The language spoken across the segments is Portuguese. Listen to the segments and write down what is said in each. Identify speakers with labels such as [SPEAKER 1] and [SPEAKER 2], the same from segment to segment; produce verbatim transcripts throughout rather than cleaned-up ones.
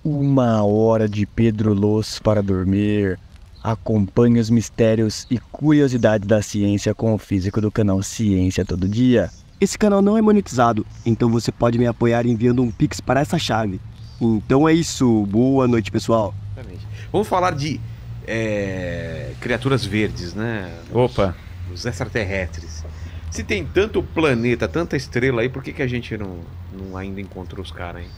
[SPEAKER 1] Uma hora de Pedro Loss para dormir. Acompanhe os mistérios e curiosidades da ciência com o físico do canal Ciência Todo Dia.
[SPEAKER 2] Esse canal não é monetizado, então você pode me apoiar enviando um pix para essa chave. Então é isso, boa noite, pessoal.
[SPEAKER 3] Exatamente. Vamos falar de é, criaturas verdes, né?
[SPEAKER 4] Opa!
[SPEAKER 3] Os extraterrestres. Se tem tanto planeta, tanta estrela aí, por que, que a gente não, não ainda encontrou os caras aí?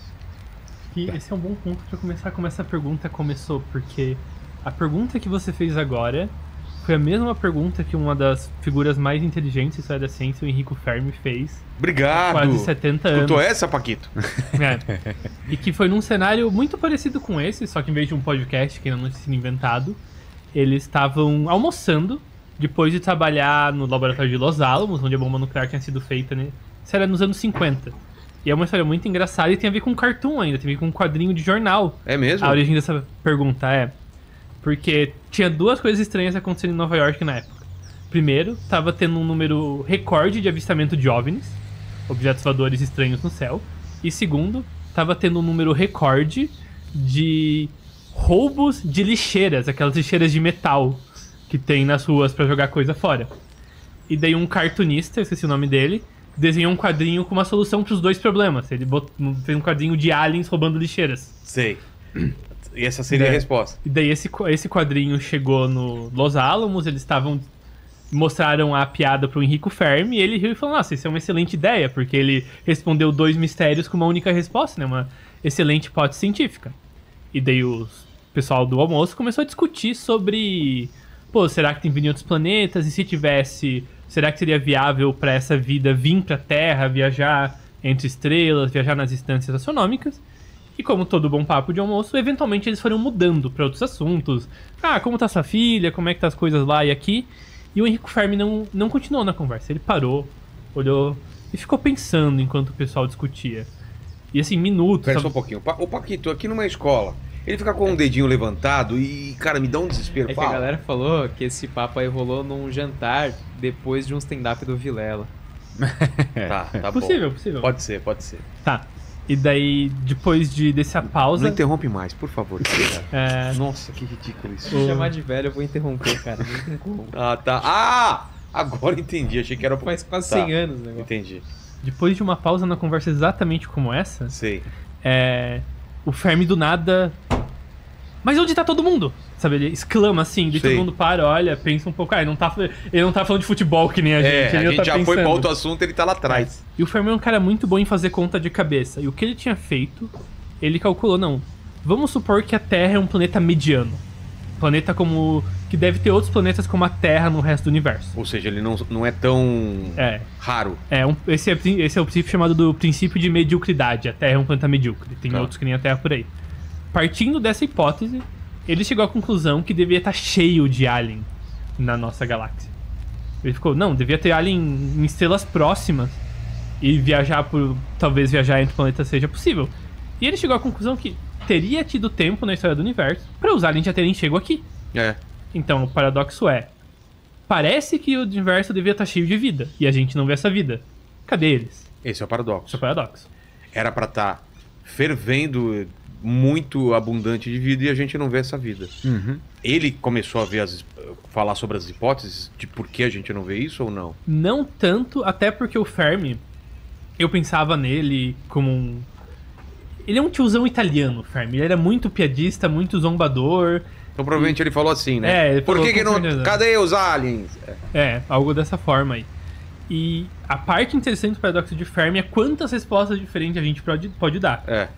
[SPEAKER 5] E esse é um bom ponto para começar como essa pergunta começou, porque a pergunta que você fez agora foi a mesma pergunta que uma das figuras mais inteligentes da história da ciência, o Enrico Fermi, fez.
[SPEAKER 3] Obrigado!
[SPEAKER 5] Há quase setenta anos.
[SPEAKER 3] Escutou essa, Paquito?
[SPEAKER 5] É. E que foi num cenário muito parecido com esse, só que em vez de um podcast que ainda não tinha sido inventado, eles estavam almoçando depois de trabalhar no laboratório de Los Alamos, onde a bomba nuclear tinha sido feita, né? Isso era nos anos cinquenta. E é uma história muito engraçada e tem a ver com cartoon ainda, tem a ver com um quadrinho de jornal.
[SPEAKER 3] É mesmo?
[SPEAKER 5] A origem dessa pergunta é... Porque tinha duas coisas estranhas acontecendo em Nova York na época. Primeiro, tava tendo um número recorde de avistamento de OVNIs, objetos voadores estranhos no céu. E segundo, tava tendo um número recorde de roubos de lixeiras, aquelas lixeiras de metal que tem nas ruas pra jogar coisa fora. E daí um cartunista, eu esqueci o nome dele, desenhou um quadrinho com uma solução pros dois problemas. Ele botou, fez um quadrinho de aliens roubando lixeiras.
[SPEAKER 3] Sei. E essa seria
[SPEAKER 5] É.
[SPEAKER 3] a resposta.
[SPEAKER 5] E daí esse, esse quadrinho chegou no Los Alamos, eles estavam... Mostraram a piada pro Enrico Fermi e ele riu e falou, nossa, isso é uma excelente ideia, porque ele respondeu dois mistérios com uma única resposta, né? Uma excelente hipótese científica. E daí o pessoal do almoço começou a discutir sobre... Pô, será que tem vida em outros planetas? E se tivesse, será que seria viável para essa vida vir pra Terra, viajar entre estrelas, viajar nas distâncias astronômicas? E como todo bom papo de almoço, eventualmente eles foram mudando para outros assuntos. Ah, como tá sua filha? Como é que tá as coisas lá e aqui? E o Enrico Fermi não, não continuou na conversa. Ele parou, olhou e ficou pensando enquanto o pessoal discutia. E assim, minutos...
[SPEAKER 3] Pera
[SPEAKER 5] só...
[SPEAKER 3] só um pouquinho. Pa- Ô, Paquito, aqui numa escola, ele fica com um dedinho levantado e, cara, me dá um desespero.
[SPEAKER 6] É que
[SPEAKER 3] Fala.
[SPEAKER 6] a galera falou que esse papo aí rolou num jantar depois de um stand-up do Vilela.
[SPEAKER 3] Tá, tá bom.
[SPEAKER 5] Possível, possível.
[SPEAKER 3] Pode ser, pode ser.
[SPEAKER 5] Tá. E daí, depois de, dessa pausa...
[SPEAKER 3] Não interrompe mais, por favor.
[SPEAKER 5] É...
[SPEAKER 3] Nossa, que ridículo isso.
[SPEAKER 6] Se me chamar de velho, eu vou interromper, cara. Não tem como.
[SPEAKER 3] Ah, tá. Ah! Agora entendi. Achei que era...
[SPEAKER 6] Faz quase
[SPEAKER 3] Tá.
[SPEAKER 6] cem anos o negócio.
[SPEAKER 3] Entendi.
[SPEAKER 5] Depois de uma pausa na conversa exatamente como essa,
[SPEAKER 3] Sei.
[SPEAKER 5] é... o Fermi do nada... Mas onde tá todo mundo? Sabe, ele exclama assim, daí todo
[SPEAKER 3] Sei.
[SPEAKER 5] mundo para, olha, pensa um pouco, ah, ele não tá, ele não tá falando de futebol que nem a gente,
[SPEAKER 3] É,
[SPEAKER 5] ele
[SPEAKER 3] a
[SPEAKER 5] não
[SPEAKER 3] gente
[SPEAKER 5] tá
[SPEAKER 3] já
[SPEAKER 5] pensando.
[SPEAKER 3] foi pra outro assunto, ele tá lá atrás.
[SPEAKER 5] E o Fermi é um cara muito bom em fazer conta de cabeça. E o que ele tinha feito, ele calculou, não, vamos supor que a Terra é um planeta mediano. Planeta como... que deve ter outros planetas como a Terra no resto do universo.
[SPEAKER 3] Ou seja, ele não, não é tão
[SPEAKER 5] É.
[SPEAKER 3] raro.
[SPEAKER 5] É, um, esse, é, esse é o princípio chamado do princípio de mediocridade. A Terra é um planeta medíocre. Tem
[SPEAKER 3] Tá.
[SPEAKER 5] outros que nem a Terra por aí. Partindo dessa hipótese, ele chegou à conclusão que devia estar cheio de alien na nossa galáxia. Ele ficou, não, devia ter alien em estrelas próximas e viajar por... talvez viajar entre planetas seja possível. E ele chegou à conclusão que teria tido tempo na história do universo para os aliens já terem chego aqui.
[SPEAKER 3] É.
[SPEAKER 5] Então, o paradoxo é... Parece que o universo devia estar cheio de vida e a gente não vê essa vida. Cadê eles?
[SPEAKER 3] Esse é o
[SPEAKER 5] Esse é
[SPEAKER 3] paradoxo.
[SPEAKER 5] o paradoxo.
[SPEAKER 3] Era pra estar fervendo, muito abundante de vida e a gente não vê essa vida.
[SPEAKER 4] Uhum.
[SPEAKER 3] Ele começou a ver as, falar sobre as hipóteses de por que a gente não vê isso ou não?
[SPEAKER 5] Não tanto, até porque o Fermi, eu pensava nele como um... Ele é um tiozão italiano, o Fermi. Ele era muito piadista, muito zombador.
[SPEAKER 3] Então provavelmente ele falou assim, né?
[SPEAKER 5] É, ele
[SPEAKER 3] por
[SPEAKER 5] falou
[SPEAKER 3] que, que
[SPEAKER 5] com
[SPEAKER 3] não.
[SPEAKER 5] certeza.
[SPEAKER 3] Cadê os aliens? É.
[SPEAKER 5] É, algo dessa forma aí. E a parte interessante do paradoxo de Fermi é quantas respostas diferentes a gente pode, pode dar.
[SPEAKER 3] é.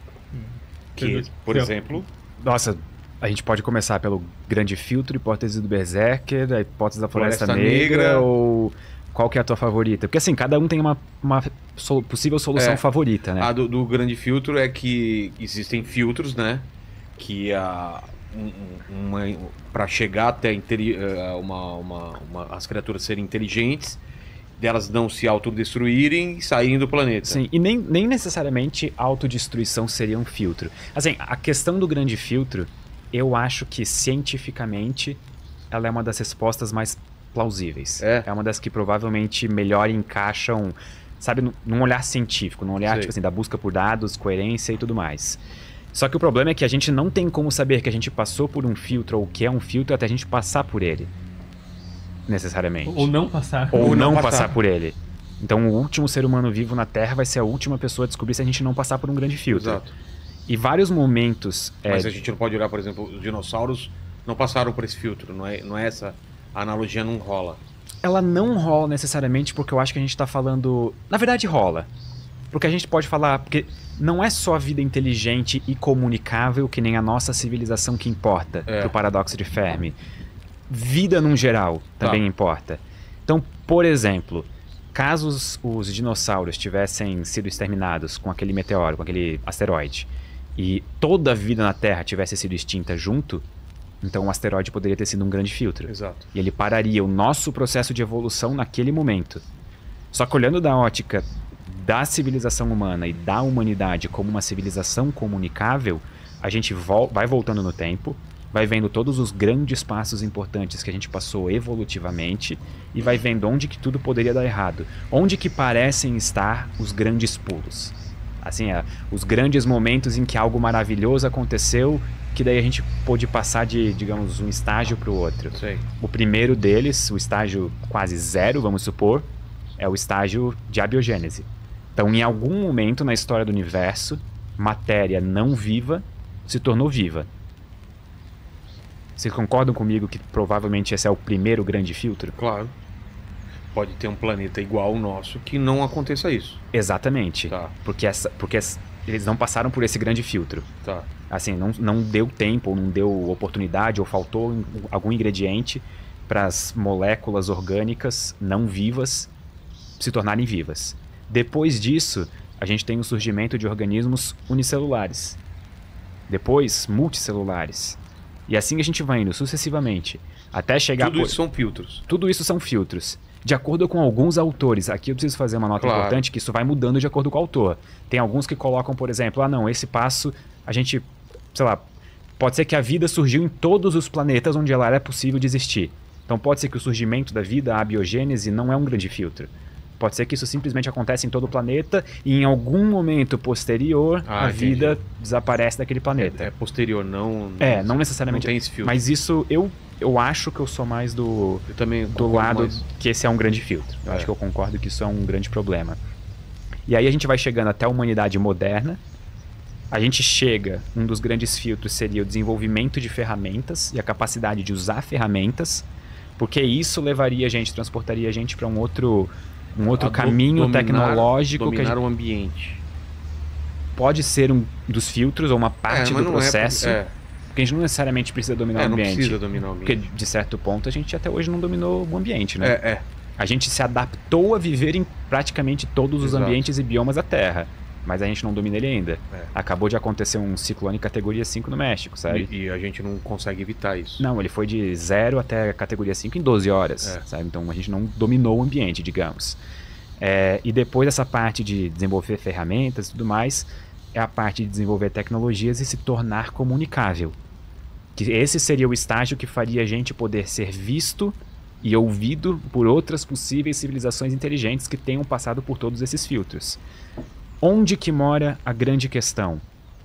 [SPEAKER 3] Que, por
[SPEAKER 5] Seu.
[SPEAKER 3] exemplo,
[SPEAKER 4] Nossa, a gente pode começar pelo grande filtro, hipótese do Berserker, a hipótese da Floresta,
[SPEAKER 3] Floresta
[SPEAKER 4] Negra,
[SPEAKER 3] Negra.
[SPEAKER 4] ou qual que é a tua favorita? Porque assim, cada um tem uma, uma sol- possível solução
[SPEAKER 3] É.
[SPEAKER 4] favorita, né?
[SPEAKER 3] a do, do grande filtro é que existem filtros, né? Que a. Um, uma, para chegar até interi- eh, uma, uma, uma- as criaturas serem inteligentes, delas não se autodestruírem e saírem do planeta.
[SPEAKER 4] Sim, e nem, nem necessariamente autodestruição seria um filtro. Assim, a questão do grande filtro, eu acho que cientificamente ela é uma das respostas mais plausíveis.
[SPEAKER 3] É?
[SPEAKER 4] É uma das que provavelmente melhor encaixam, sabe, num- num olhar científico, num olhar
[SPEAKER 3] Sei.
[SPEAKER 4] tipo assim, da busca por dados, coerência e tudo mais. Só que o problema é que a gente não tem como saber que a gente passou por um filtro ou o que é um filtro até a gente passar por ele. Necessariamente.
[SPEAKER 5] Ou não passar.
[SPEAKER 4] Ou,
[SPEAKER 3] Ou
[SPEAKER 4] não
[SPEAKER 3] não
[SPEAKER 4] passar.
[SPEAKER 3] passar
[SPEAKER 4] por ele. Então o último ser humano vivo na Terra vai ser a última pessoa a descobrir se a gente não passar por um grande filtro.
[SPEAKER 3] Exato.
[SPEAKER 4] E vários momentos... é,
[SPEAKER 3] Mas a gente não pode olhar, por exemplo, os dinossauros não passaram por esse filtro. Não é, não é essa... A analogia não rola.
[SPEAKER 4] ela não rola necessariamente porque eu acho que a gente tá falando... Na verdade rola. Porque a gente pode falar... Porque não é só a vida inteligente e comunicável que nem a nossa civilização que importa
[SPEAKER 3] É.
[SPEAKER 4] pro paradoxo de Fermi. Vida num geral também
[SPEAKER 3] Tá.
[SPEAKER 4] importa. Então, por exemplo, caso os, os dinossauros tivessem sido exterminados com aquele meteoro, com aquele asteroide, e toda a vida na Terra tivesse sido extinta junto, então o asteroide poderia ter sido um grande filtro.
[SPEAKER 3] Exato.
[SPEAKER 4] E ele pararia o nosso processo de evolução naquele momento. Só que olhando da ótica da civilização humana e da humanidade como uma civilização comunicável, a gente vol- vai voltando no tempo, vai vendo todos os grandes passos importantes que a gente passou evolutivamente e vai vendo onde que tudo poderia dar errado. Onde que parecem estar os grandes pulos. Assim, é, os grandes momentos em que algo maravilhoso aconteceu, que daí a gente pôde passar de, digamos, um estágio para o outro.
[SPEAKER 3] Sei.
[SPEAKER 4] O primeiro deles, o estágio quase zero, vamos supor, é o estágio de abiogênese. Então, em algum momento na história do universo, matéria não viva se tornou viva. Vocês concordam comigo que provavelmente esse é o primeiro grande filtro?
[SPEAKER 3] Claro. Pode ter um planeta igual ao nosso que não aconteça isso.
[SPEAKER 4] Exatamente.
[SPEAKER 3] Tá,
[SPEAKER 4] Porque, essa, porque es- eles não passaram por esse grande filtro.
[SPEAKER 3] tá.
[SPEAKER 4] Assim, não, não deu tempo, ou não deu oportunidade, ou faltou in- algum ingrediente para as moléculas orgânicas não vivas se tornarem vivas. Depois disso, a gente tem o surgimento de organismos unicelulares. Depois, multicelulares. E assim a gente vai indo sucessivamente, até chegar...
[SPEAKER 3] Tudo
[SPEAKER 4] por-
[SPEAKER 3] isso são filtros.
[SPEAKER 4] Tudo isso são filtros. De acordo com alguns autores, aqui eu preciso fazer uma nota
[SPEAKER 3] Claro.
[SPEAKER 4] importante, que isso vai mudando de acordo com o autor. Tem alguns que colocam, por exemplo, ah não, esse passo, a gente, sei lá, pode ser que a vida surgiu em todos os planetas onde ela era possível de existir. Então pode ser que o surgimento da vida, a abiogênese, não é um grande filtro. Pode ser que isso simplesmente acontece em todo o planeta e em algum momento posterior
[SPEAKER 3] Ah,
[SPEAKER 4] a
[SPEAKER 3] entendi.
[SPEAKER 4] vida desaparece daquele planeta.
[SPEAKER 3] É posterior, não...
[SPEAKER 4] É, não necessariamente.
[SPEAKER 3] Não tem esse filtro.
[SPEAKER 4] Mas isso, eu, eu acho que eu sou mais do,
[SPEAKER 3] Eu também
[SPEAKER 4] do
[SPEAKER 3] concordo
[SPEAKER 4] lado
[SPEAKER 3] mais.
[SPEAKER 4] que esse é um grande filtro. Eu
[SPEAKER 3] É.
[SPEAKER 4] acho que eu concordo que isso é um grande problema. E aí a gente vai chegando até a humanidade moderna. A gente chega, um dos grandes filtros seria o desenvolvimento de ferramentas e a capacidade de usar ferramentas, porque isso levaria a gente, transportaria a gente para um outro, um outro
[SPEAKER 3] A do-
[SPEAKER 4] caminho
[SPEAKER 3] dominar-
[SPEAKER 4] tecnológico que a
[SPEAKER 3] Dominar
[SPEAKER 4] gente
[SPEAKER 3] o ambiente.
[SPEAKER 4] pode ser um dos filtros ou uma parte
[SPEAKER 3] É, mas
[SPEAKER 4] do
[SPEAKER 3] não é
[SPEAKER 4] processo,
[SPEAKER 3] porque- é.
[SPEAKER 4] porque a gente não necessariamente precisa dominar
[SPEAKER 3] É,
[SPEAKER 4] o
[SPEAKER 3] não
[SPEAKER 4] ambiente.
[SPEAKER 3] precisa dominar o
[SPEAKER 4] Porque,
[SPEAKER 3] ambiente.
[SPEAKER 4] de certo ponto, a gente até hoje não dominou o ambiente, né?
[SPEAKER 3] É, é.
[SPEAKER 4] A gente se adaptou a viver em praticamente todos os
[SPEAKER 3] Exato.
[SPEAKER 4] ambientes e biomas da Terra. Mas a gente não domina ele ainda.
[SPEAKER 3] É.
[SPEAKER 4] Acabou de acontecer um ciclone categoria cinco no México, sabe?
[SPEAKER 3] E, e a gente não consegue evitar isso.
[SPEAKER 4] Não, ele foi de zero até a categoria cinco em doze horas,
[SPEAKER 3] É.
[SPEAKER 4] sabe? Então a gente não dominou o ambiente, digamos. É, e depois dessa parte de desenvolver ferramentas e tudo mais, é a parte de desenvolver tecnologias e se tornar comunicável. Que esse seria o estágio que faria a gente poder ser visto e ouvido por outras possíveis civilizações inteligentes que tenham passado por todos esses filtros. Onde que mora a grande questão?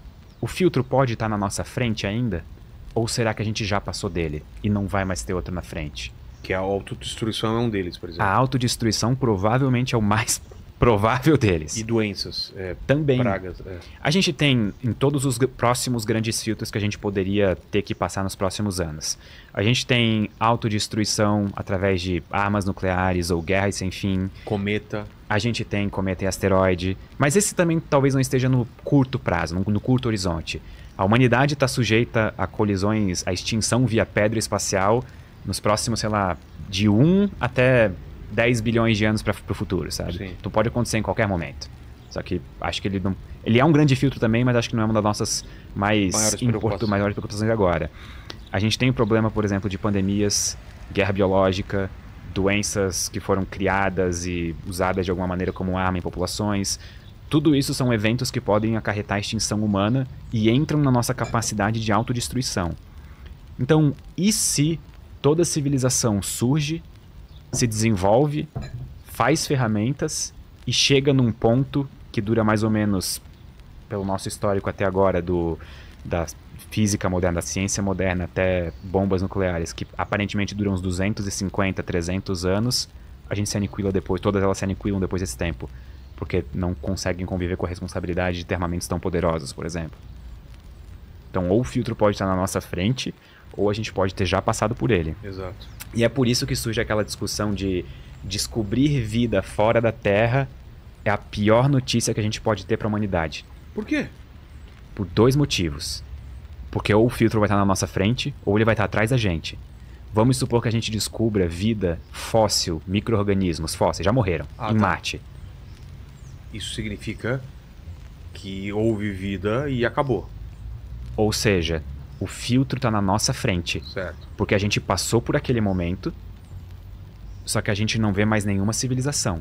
[SPEAKER 4] O filtro pode estar na nossa frente ainda? Ou será que a gente já passou dele e não vai mais ter outro na frente?
[SPEAKER 3] Que a autodestruição é um deles, por exemplo.
[SPEAKER 4] A autodestruição provavelmente é o mais provável deles.
[SPEAKER 3] E doenças, é,
[SPEAKER 4] Também.
[SPEAKER 3] pragas. É.
[SPEAKER 4] A gente tem em todos os gr- próximos grandes filtros que a gente poderia ter que passar nos próximos anos. A gente tem autodestruição através de armas nucleares ou guerras sem fim.
[SPEAKER 3] Cometa.
[SPEAKER 4] A gente tem cometa e asteroide. Mas esse também talvez não esteja no curto prazo, no, no curto horizonte. A humanidade está sujeita a colisões, a extinção via pedra espacial nos próximos, sei lá, de um até dez bilhões de anos para o futuro, sabe?
[SPEAKER 3] Sim.
[SPEAKER 4] Então pode acontecer em qualquer momento. Só que acho que ele não... Ele é um grande filtro também, mas acho que não é uma das nossas mais
[SPEAKER 3] Maiores
[SPEAKER 4] importu-
[SPEAKER 3] preocupações.
[SPEAKER 4] maiores preocupações agora. A gente tem o problema, por exemplo, de pandemias, guerra biológica, doenças que foram criadas e usadas de alguma maneira como arma em populações. Tudo isso são eventos que podem acarretar a extinção humana e entram na nossa capacidade de autodestruição. Então, e se toda civilização surge, se desenvolve, faz ferramentas e chega num ponto que dura mais ou menos, pelo nosso histórico até agora, do, da física moderna, da ciência moderna, até bombas nucleares, que aparentemente duram uns duzentos e cinquenta, trezentos anos, a gente se aniquila depois, todas elas se aniquilam depois desse tempo, porque não conseguem conviver com a responsabilidade de ter armamentos tão poderosos, por exemplo. Então, ou o filtro pode estar na nossa frente, ou a gente pode ter já passado por ele.
[SPEAKER 3] Exato.
[SPEAKER 4] E é por isso que surge aquela discussão de descobrir vida fora da Terra é a pior notícia que a gente pode ter para a humanidade.
[SPEAKER 3] Por quê?
[SPEAKER 4] Por dois motivos. Porque ou o filtro vai estar na nossa frente, ou ele vai estar atrás da gente. Vamos supor que a gente descubra vida fóssil, micro-organismos fósseis, já morreram,
[SPEAKER 3] Ah,
[SPEAKER 4] em
[SPEAKER 3] tá.
[SPEAKER 4] Marte.
[SPEAKER 3] Isso significa que houve vida e acabou,
[SPEAKER 4] Ou seja, o filtro está na nossa frente.
[SPEAKER 3] certo?
[SPEAKER 4] Porque a gente passou por aquele momento, só que a gente não vê mais nenhuma civilização.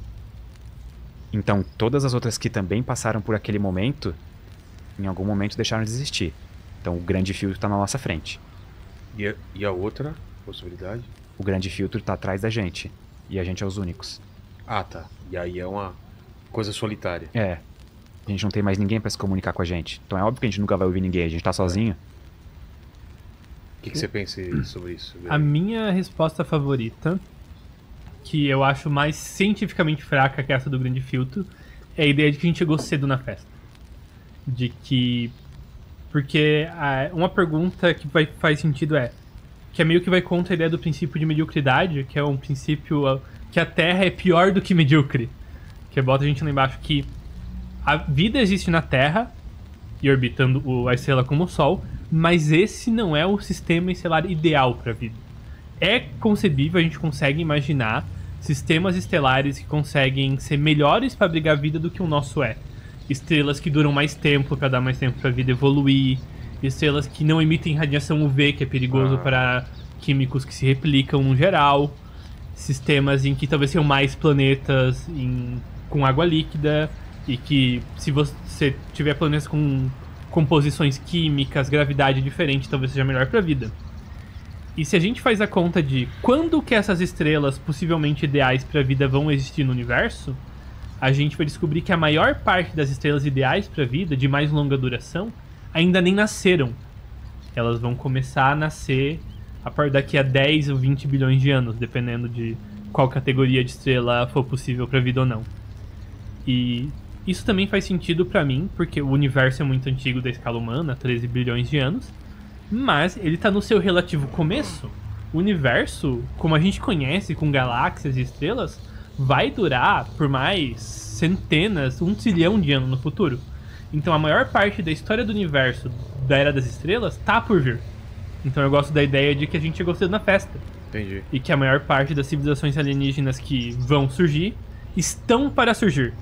[SPEAKER 4] Então, todas as outras que também passaram por aquele momento, em algum momento deixaram de existir. Então, o grande filtro está na nossa frente.
[SPEAKER 3] E a, e a outra possibilidade?
[SPEAKER 4] O grande filtro está atrás da gente. E a gente é os únicos.
[SPEAKER 3] Ah, tá. E aí é uma coisa solitária.
[SPEAKER 4] É. A gente não tem mais ninguém para se comunicar com a gente. Então é óbvio que a gente nunca vai ouvir ninguém. A gente tá sozinho.
[SPEAKER 3] O que, que você pensa sobre isso?
[SPEAKER 5] A minha resposta favorita, que eu acho mais cientificamente fraca que essa do grande filtro, é a ideia de que a gente chegou cedo na festa. De que... Porque ah, uma pergunta que vai, faz sentido é... Que é meio que vai contra a ideia do princípio de mediocridade, que é um princípio... ah, que a Terra é pior do que medíocre. Que bota a gente lá embaixo que... A vida existe na Terra, e orbitando o- a estrela como o Sol, mas esse não é o sistema estelar ideal para a vida. É concebível, a gente consegue imaginar sistemas estelares que conseguem ser melhores para abrigar a vida do que o nosso é. Estrelas que duram mais tempo para dar mais tempo para a vida evoluir, estrelas que não emitem radiação U V, que é perigoso
[SPEAKER 3] Ah.
[SPEAKER 5] para químicos que se replicam no geral, sistemas em que talvez tenham mais planetas em- com água líquida, e que se você tiver planetas com composições químicas, gravidade diferente, talvez seja melhor para a vida. E se a gente faz a conta de quando que essas estrelas possivelmente ideais para a vida vão existir no universo, a gente vai descobrir que a maior parte das estrelas ideais para a vida, de mais longa duração, ainda nem nasceram. Elas vão começar a nascer a partir daqui a dez ou vinte bilhões de anos, dependendo de qual categoria de estrela for possível para a vida ou não. E isso também faz sentido pra mim, porque o universo é muito antigo da escala humana, treze bilhões de anos, mas ele tá no seu relativo começo. O universo, como a gente conhece, com galáxias e estrelas, vai durar por mais centenas, um trilhão de anos no futuro. Então a maior parte da história do universo, da Era das Estrelas, tá por vir. Então eu gosto da ideia de que a gente chegou cedo na festa.
[SPEAKER 3] Entendi.
[SPEAKER 5] E que a maior parte das civilizações alienígenas que vão surgir, estão para surgir.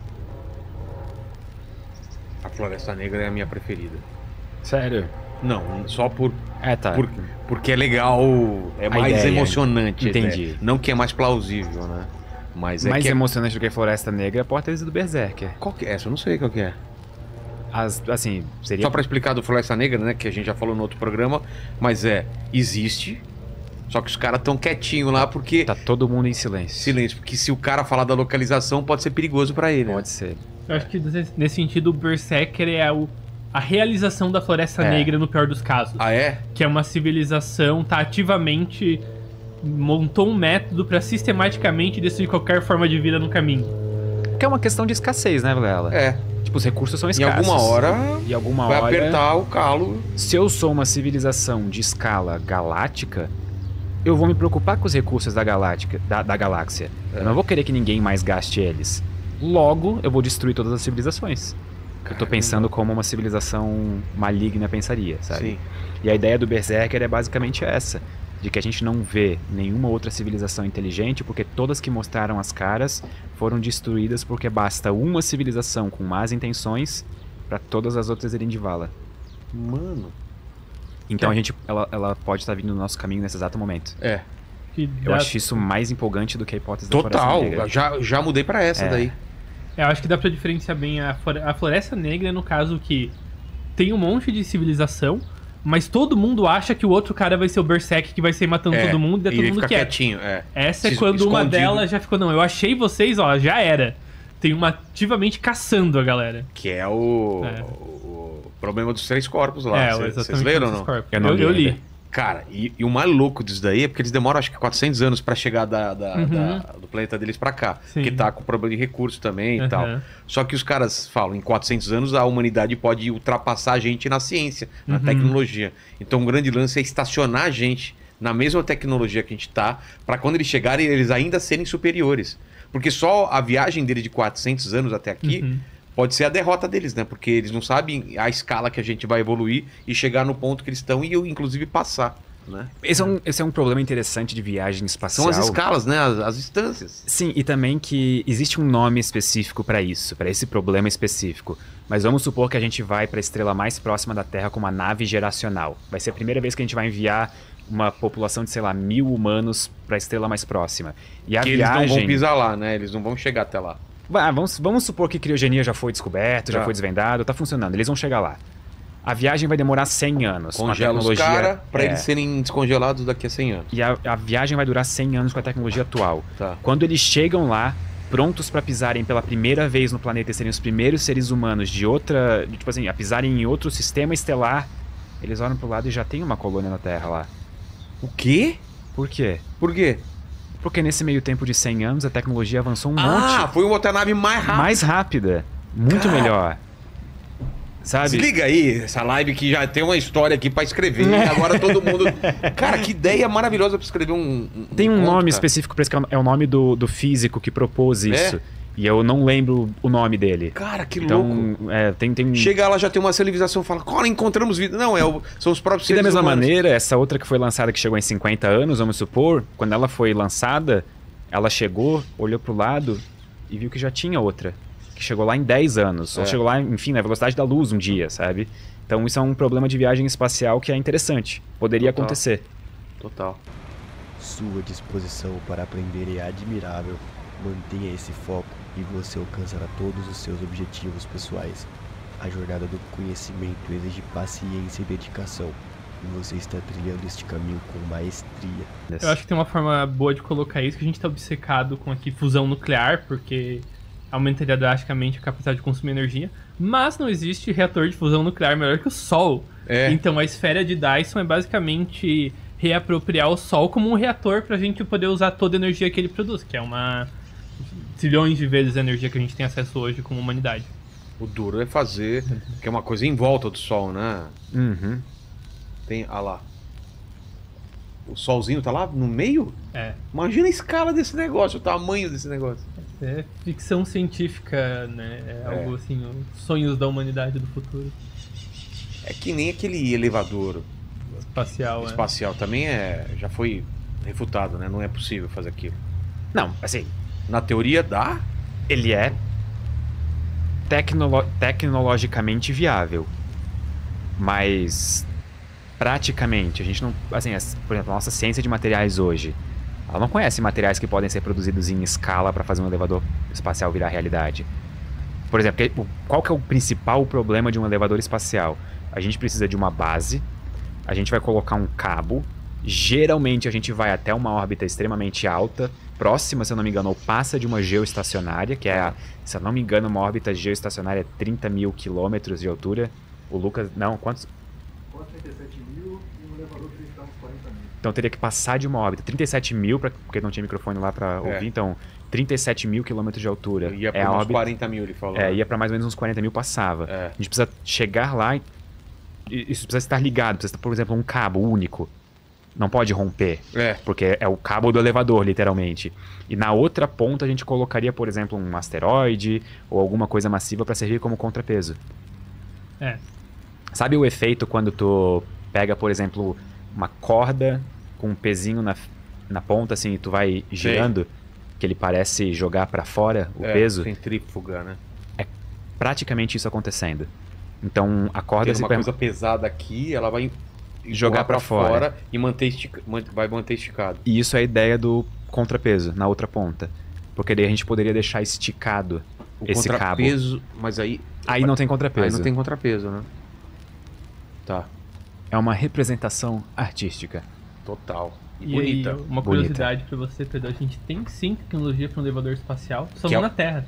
[SPEAKER 3] A Floresta Negra é a minha preferida.
[SPEAKER 4] Sério?
[SPEAKER 3] Não, só por,
[SPEAKER 4] É, tá.
[SPEAKER 3] por porque é legal, é
[SPEAKER 4] A
[SPEAKER 3] mais
[SPEAKER 4] ideia.
[SPEAKER 3] emocionante. a
[SPEAKER 4] Entendi.
[SPEAKER 3] ideia. Não que é mais plausível, né? Mas é
[SPEAKER 4] Mais
[SPEAKER 3] que é...
[SPEAKER 4] emocionante do que Floresta Negra é a Porta do Berserker.
[SPEAKER 3] Qual que é essa? Eu não sei qual que é.
[SPEAKER 4] As, assim, seria...
[SPEAKER 3] Só pra explicar do Floresta Negra, né? Que a gente já falou no outro programa. Mas é, existe. Só que os caras tão quietinhos lá porque...
[SPEAKER 4] Tá todo mundo em silêncio.
[SPEAKER 3] Silêncio. Porque se o cara falar da localização, pode ser perigoso pra ele. né?
[SPEAKER 4] Pode ser.
[SPEAKER 5] Eu acho que nesse sentido o Berserker é o, a realização da Floresta
[SPEAKER 4] É.
[SPEAKER 5] Negra no pior dos casos.
[SPEAKER 3] Ah, é?
[SPEAKER 5] Que é uma civilização, tá ativamente... montou um método pra sistematicamente destruir qualquer forma de vida no caminho.
[SPEAKER 4] Que é uma questão de escassez, né, Vilela?
[SPEAKER 3] É.
[SPEAKER 4] Tipo, os recursos são
[SPEAKER 3] Em
[SPEAKER 4] escassos.
[SPEAKER 3] alguma hora
[SPEAKER 4] Em alguma
[SPEAKER 3] vai
[SPEAKER 4] hora...
[SPEAKER 3] apertar o calo.
[SPEAKER 4] Se eu sou uma civilização de escala galáctica, eu vou me preocupar com os recursos da, galáctica, da, da galáxia. Eu não vou querer que ninguém mais gaste eles. Logo, eu vou destruir todas as civilizações. Eu tô pensando como uma civilização maligna pensaria, sabe?
[SPEAKER 3] Sim.
[SPEAKER 4] E a ideia do Berserker é basicamente essa. De que a gente não vê nenhuma outra civilização inteligente, porque todas que mostraram as caras foram destruídas porque basta uma civilização com más intenções para todas as outras irem de vala.
[SPEAKER 3] Mano.
[SPEAKER 4] Então
[SPEAKER 5] É.
[SPEAKER 4] a gente, ela, ela pode estar vindo no nosso caminho nesse exato momento.
[SPEAKER 3] É.
[SPEAKER 5] Que
[SPEAKER 4] Eu
[SPEAKER 5] dá-
[SPEAKER 4] acho isso mais empolgante do que a hipótese da Floresta
[SPEAKER 3] Total.
[SPEAKER 4] Negra.
[SPEAKER 3] Já, já mudei pra essa
[SPEAKER 4] É.
[SPEAKER 3] daí.
[SPEAKER 5] Eu acho que dá pra diferenciar bem a, flore- a Floresta Negra, no caso que tem um monte de civilização, mas todo mundo acha que o outro cara vai ser o Berserk que vai sair matando
[SPEAKER 3] É,
[SPEAKER 5] todo mundo e é
[SPEAKER 3] e
[SPEAKER 5] todo
[SPEAKER 3] ele
[SPEAKER 5] mundo
[SPEAKER 3] fica
[SPEAKER 5] quieto.
[SPEAKER 3] quietinho, é.
[SPEAKER 5] Essa é
[SPEAKER 3] Se-
[SPEAKER 5] quando uma
[SPEAKER 3] escondido.
[SPEAKER 5] delas já ficou, não, eu achei vocês, ó, já era. tem uma ativamente caçando a galera.
[SPEAKER 3] Que é o,
[SPEAKER 5] É.
[SPEAKER 3] o, o problema dos três corpos lá.
[SPEAKER 5] é,
[SPEAKER 3] Cê-
[SPEAKER 5] exatamente.
[SPEAKER 3] Vocês leram ou
[SPEAKER 5] esses
[SPEAKER 3] não?
[SPEAKER 5] corpos.
[SPEAKER 4] Eu não
[SPEAKER 5] Eu,
[SPEAKER 4] li
[SPEAKER 5] eu
[SPEAKER 4] ainda.
[SPEAKER 5] li.
[SPEAKER 3] Cara, e, e o mais louco disso daí é porque eles demoram acho que quatrocentos anos pra chegar da, da-
[SPEAKER 5] Uhum.
[SPEAKER 3] da- do planeta deles pra cá.
[SPEAKER 5] Sim.
[SPEAKER 3] Que tá com problema de recursos também e
[SPEAKER 5] Aham.
[SPEAKER 3] tal. Só que os caras falam, em quatrocentos anos a humanidade pode ultrapassar a gente na ciência, na
[SPEAKER 5] Uhum.
[SPEAKER 3] tecnologia. Então o grande lance é estacionar a gente na mesma tecnologia que a gente tá, pra quando eles chegarem eles ainda serem superiores. Porque só a viagem deles de quatrocentos anos até aqui
[SPEAKER 5] Uhum.
[SPEAKER 3] pode ser a derrota deles, né? Porque eles não sabem a escala que a gente vai evoluir e chegar no ponto que eles estão e eu, inclusive, passar, né?
[SPEAKER 4] Esse é, um, esse é um problema interessante de viagem espacial.
[SPEAKER 3] São as escalas, né? As, as distâncias.
[SPEAKER 4] Sim, e também que existe um nome específico para isso, para esse problema específico. Mas vamos supor que a gente vai para a estrela mais próxima da Terra com uma nave geracional. Vai ser a primeira vez que a gente vai enviar uma população de, sei lá, mil humanos para a estrela mais próxima. E a
[SPEAKER 3] que
[SPEAKER 4] viagem...
[SPEAKER 3] eles não vão pisar lá, né? Eles não vão chegar até lá.
[SPEAKER 4] Ah, vamos, vamos supor que criogenia já foi descoberto, já
[SPEAKER 3] Tá.
[SPEAKER 4] foi desvendado, tá funcionando, eles vão chegar lá. A viagem vai demorar cem anos. com a
[SPEAKER 3] Congela os
[SPEAKER 4] tecnologia-
[SPEAKER 3] caras pra
[SPEAKER 4] é,
[SPEAKER 3] eles serem descongelados daqui a cem anos.
[SPEAKER 4] E a, a viagem vai durar cem anos com a tecnologia atual.
[SPEAKER 3] Tá.
[SPEAKER 4] Quando eles chegam lá, prontos para pisarem pela primeira vez no planeta e serem os primeiros seres humanos de outra, de, tipo assim, a pisarem em outro sistema estelar, eles olham pro lado e já tem uma colônia na Terra lá.
[SPEAKER 3] O quê?
[SPEAKER 4] Por quê?
[SPEAKER 3] Por quê?
[SPEAKER 4] Porque nesse meio tempo de cem anos a tecnologia avançou um
[SPEAKER 3] Ah,
[SPEAKER 4] monte.
[SPEAKER 3] foi uma outra nave mais rápida.
[SPEAKER 4] Mais rápida, muito
[SPEAKER 3] Cara.
[SPEAKER 4] melhor. Sabe?
[SPEAKER 3] Desliga aí essa live que já tem uma história aqui pra escrever. E agora todo mundo. Cara, que ideia maravilhosa pra escrever um. um
[SPEAKER 4] Tem um
[SPEAKER 3] conto,
[SPEAKER 4] nome
[SPEAKER 3] cara.
[SPEAKER 4] específico para isso, que é o- é o nome do, do físico que propôs isso. E eu não lembro o nome dele.
[SPEAKER 3] Cara, que louco.
[SPEAKER 4] Então, é, tem, tem...
[SPEAKER 3] Chega lá, já tem uma civilização, fala, cara, encontramos vida. Não, é o- são os próprios
[SPEAKER 4] E da
[SPEAKER 3] seres
[SPEAKER 4] mesma
[SPEAKER 3] humanos.
[SPEAKER 4] maneira, essa outra que foi lançada, que chegou em cinquenta anos, vamos supor, quando ela foi lançada, ela chegou, olhou pro lado e viu que já tinha outra. Que chegou lá em dez anos.
[SPEAKER 3] É.
[SPEAKER 4] Ou chegou lá, enfim, na velocidade da luz um dia, sabe? Então isso é um problema de viagem espacial que é interessante. Poderia
[SPEAKER 3] Total.
[SPEAKER 4] acontecer.
[SPEAKER 3] Total.
[SPEAKER 2] Sua disposição para aprender é admirável. Mantenha esse foco e você alcançará todos os seus objetivos pessoais. A jornada do conhecimento exige paciência e dedicação. E você está trilhando este caminho com maestria.
[SPEAKER 5] Eu acho que tem uma forma boa de colocar isso, que a gente tá obcecado com aqui fusão nuclear, porque aumentaria drasticamente a capacidade de consumir energia, mas não existe reator de fusão nuclear melhor que o Sol.
[SPEAKER 3] É.
[SPEAKER 5] Então a esfera de Dyson é basicamente reapropriar o Sol como um reator pra gente poder usar toda a energia que ele produz, que é uma trilhões de vezes a energia que a gente tem acesso hoje como humanidade.
[SPEAKER 3] O duro é fazer, que é uma coisa em volta do Sol, né?
[SPEAKER 4] Uhum.
[SPEAKER 3] Tem, ah lá. O solzinho tá lá no meio?
[SPEAKER 5] É.
[SPEAKER 3] Imagina a escala desse negócio, o tamanho desse negócio.
[SPEAKER 5] É ficção científica, né? É algo assim, os sonhos da humanidade do futuro.
[SPEAKER 3] É que nem aquele elevador
[SPEAKER 5] Espacial, é.
[SPEAKER 3] espacial também é, já foi refutado, né? Não é possível fazer aquilo.
[SPEAKER 4] Não, assim,
[SPEAKER 3] Na teoria dá?
[SPEAKER 4] ele é tecnolo- tecnologicamente viável. Mas praticamente, a gente não. Assim, as- por exemplo, a nossa ciência de materiais hoje, ela não conhece materiais que podem ser produzidos em escala para fazer um elevador espacial virar realidade. Por exemplo, que- o- qual que é o principal problema de um elevador espacial? A gente precisa de uma base, a gente vai colocar um cabo, geralmente a gente vai até uma órbita extremamente alta, próxima, se eu não me engano, ou passa de uma geoestacionária, que é, a, se eu não me engano, uma órbita geoestacionária é trinta mil quilômetros de altura. O Lucas, não, quantos?
[SPEAKER 7] trinta e sete mil e um elevador que está uns quarenta mil.
[SPEAKER 4] Então teria que passar de uma órbita. trinta e sete mil, pra, porque não tinha microfone lá para
[SPEAKER 3] É.
[SPEAKER 4] ouvir, então trinta e sete mil quilômetros de altura.
[SPEAKER 3] Ia
[SPEAKER 4] é
[SPEAKER 3] por
[SPEAKER 4] a
[SPEAKER 3] uns
[SPEAKER 4] órbita,
[SPEAKER 3] quarenta mil, ele falou.
[SPEAKER 4] é, ia para mais ou menos uns quarenta mil, passava.
[SPEAKER 3] É.
[SPEAKER 4] A gente precisa chegar lá e e isso precisa estar ligado, precisa ter, por exemplo, um cabo único. Não pode romper,
[SPEAKER 3] É.
[SPEAKER 4] porque é o cabo do elevador, literalmente. E na outra ponta a gente colocaria, por exemplo, um asteroide ou alguma coisa massiva para servir como contrapeso.
[SPEAKER 5] É.
[SPEAKER 4] Sabe o efeito quando tu pega, por exemplo, uma corda com um pezinho na, na ponta, assim, e tu vai girando, que ele parece jogar para fora o
[SPEAKER 3] É,
[SPEAKER 4] peso?
[SPEAKER 3] centrífuga, né?
[SPEAKER 4] Praticamente isso acontecendo. Então a corda
[SPEAKER 3] Tem
[SPEAKER 4] se
[SPEAKER 3] uma
[SPEAKER 4] per-
[SPEAKER 3] coisa pesada aqui, ela vai
[SPEAKER 4] Jogar
[SPEAKER 3] empurrar
[SPEAKER 4] pra fora.
[SPEAKER 3] e manter estica... man- vai manter esticado.
[SPEAKER 4] E isso é a ideia do contrapeso, na outra ponta. Porque daí a gente poderia deixar esticado
[SPEAKER 3] O
[SPEAKER 4] esse cabo.
[SPEAKER 3] contrapeso, mas aí
[SPEAKER 4] Aí não tem contrapeso.
[SPEAKER 3] aí não tem contrapeso, né? Tá,
[SPEAKER 4] É uma representação artística.
[SPEAKER 3] total. E,
[SPEAKER 5] E
[SPEAKER 3] bonita.
[SPEAKER 5] aí, uma
[SPEAKER 4] Bonita.
[SPEAKER 5] curiosidade pra você, Pedro, a gente tem sim tecnologia para um elevador espacial, só
[SPEAKER 3] Que
[SPEAKER 5] não
[SPEAKER 3] é o-
[SPEAKER 5] na Terra.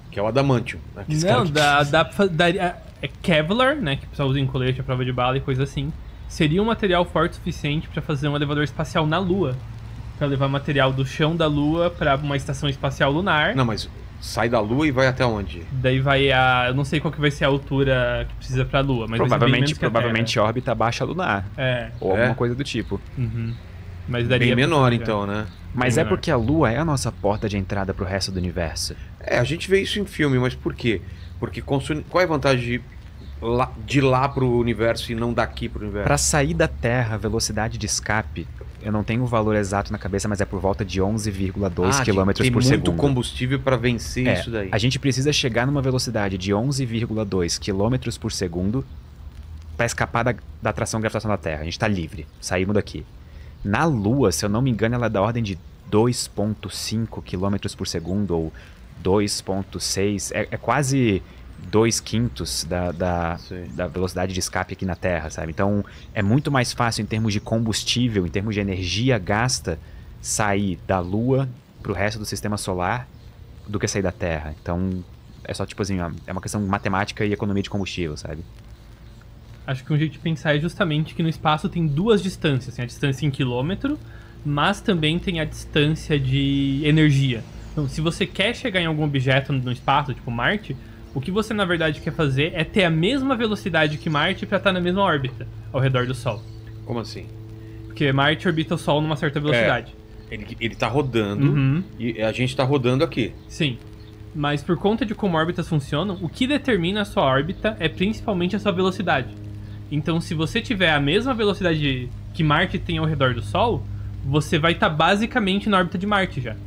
[SPEAKER 3] Que é o adamantium. Né? Que esse
[SPEAKER 5] Não,
[SPEAKER 3] cara que-
[SPEAKER 5] dá, dá pra fa- daria- é Kevlar, né? Que o pessoal usa em colete, a prova de bala e coisa assim. Seria um material forte o suficiente pra fazer um elevador espacial na Lua. Pra levar material do chão da Lua pra uma estação espacial lunar.
[SPEAKER 3] Não, mas sai da Lua e vai até onde?
[SPEAKER 5] Daí vai a... Eu não sei qual que vai ser a altura que precisa pra Lua, mas vai ser bem
[SPEAKER 4] Provavelmente,
[SPEAKER 5] menos que a
[SPEAKER 4] provavelmente órbita baixa lunar.
[SPEAKER 5] Terra.
[SPEAKER 4] Ou
[SPEAKER 3] É?
[SPEAKER 4] alguma coisa do tipo.
[SPEAKER 5] É. Uhum. Mas daria
[SPEAKER 3] Bem
[SPEAKER 5] pra
[SPEAKER 3] menor,
[SPEAKER 5] fazer.
[SPEAKER 3] então, né?
[SPEAKER 4] Mas
[SPEAKER 5] Bem
[SPEAKER 4] é
[SPEAKER 5] menor.
[SPEAKER 4] porque a Lua é a nossa porta de entrada pro resto do universo.
[SPEAKER 3] É, a gente vê isso em filme, mas por quê? Porque consome... qual é a vantagem de, lá, de lá pro universo e não daqui pro universo?
[SPEAKER 4] Pra sair da Terra, a velocidade de escape, eu não tenho o valor exato na cabeça, mas é por volta de onze vírgula dois
[SPEAKER 3] Ah,
[SPEAKER 4] quilômetros
[SPEAKER 3] tem
[SPEAKER 4] por
[SPEAKER 3] muito
[SPEAKER 4] segundo.
[SPEAKER 3] combustível pra vencer
[SPEAKER 4] É,
[SPEAKER 3] isso daí.
[SPEAKER 4] a gente precisa chegar numa velocidade de onze vírgula dois quilômetros por segundo pra escapar da, da atração gravitacional da Terra. A gente tá livre, saímos daqui. Na Lua, se eu não me engano, ela é da ordem de dois vírgula cinco quilômetros por segundo ou dois vírgula seis. É, é quase dois quintos da, da,
[SPEAKER 3] Sim.
[SPEAKER 4] da velocidade de escape aqui na Terra, sabe? Então é muito mais fácil em termos de combustível, em termos de energia gasta, sair da Lua pro resto do sistema solar do que sair da Terra. Então é só tipo assim, ó, é uma questão de matemática e economia de combustível, sabe?
[SPEAKER 5] Acho que um jeito de pensar é justamente que no espaço tem duas distâncias. Tem a distância em quilômetro, mas também tem a distância de energia. Então, se você quer chegar em algum objeto no espaço, tipo Marte, o que você na verdade quer fazer é ter a mesma velocidade que Marte para estar na mesma órbita ao redor do Sol.
[SPEAKER 3] Como assim?
[SPEAKER 5] Porque Marte orbita o Sol numa certa velocidade.
[SPEAKER 3] Ele, ele tá rodando
[SPEAKER 5] Uhum.
[SPEAKER 3] e a gente tá rodando aqui.
[SPEAKER 5] Sim. Mas por conta de como órbitas funcionam, o que determina a sua órbita é principalmente a sua velocidade. Então, se você tiver a mesma velocidade que Marte tem ao redor do Sol, você vai estar basicamente na órbita de Marte já.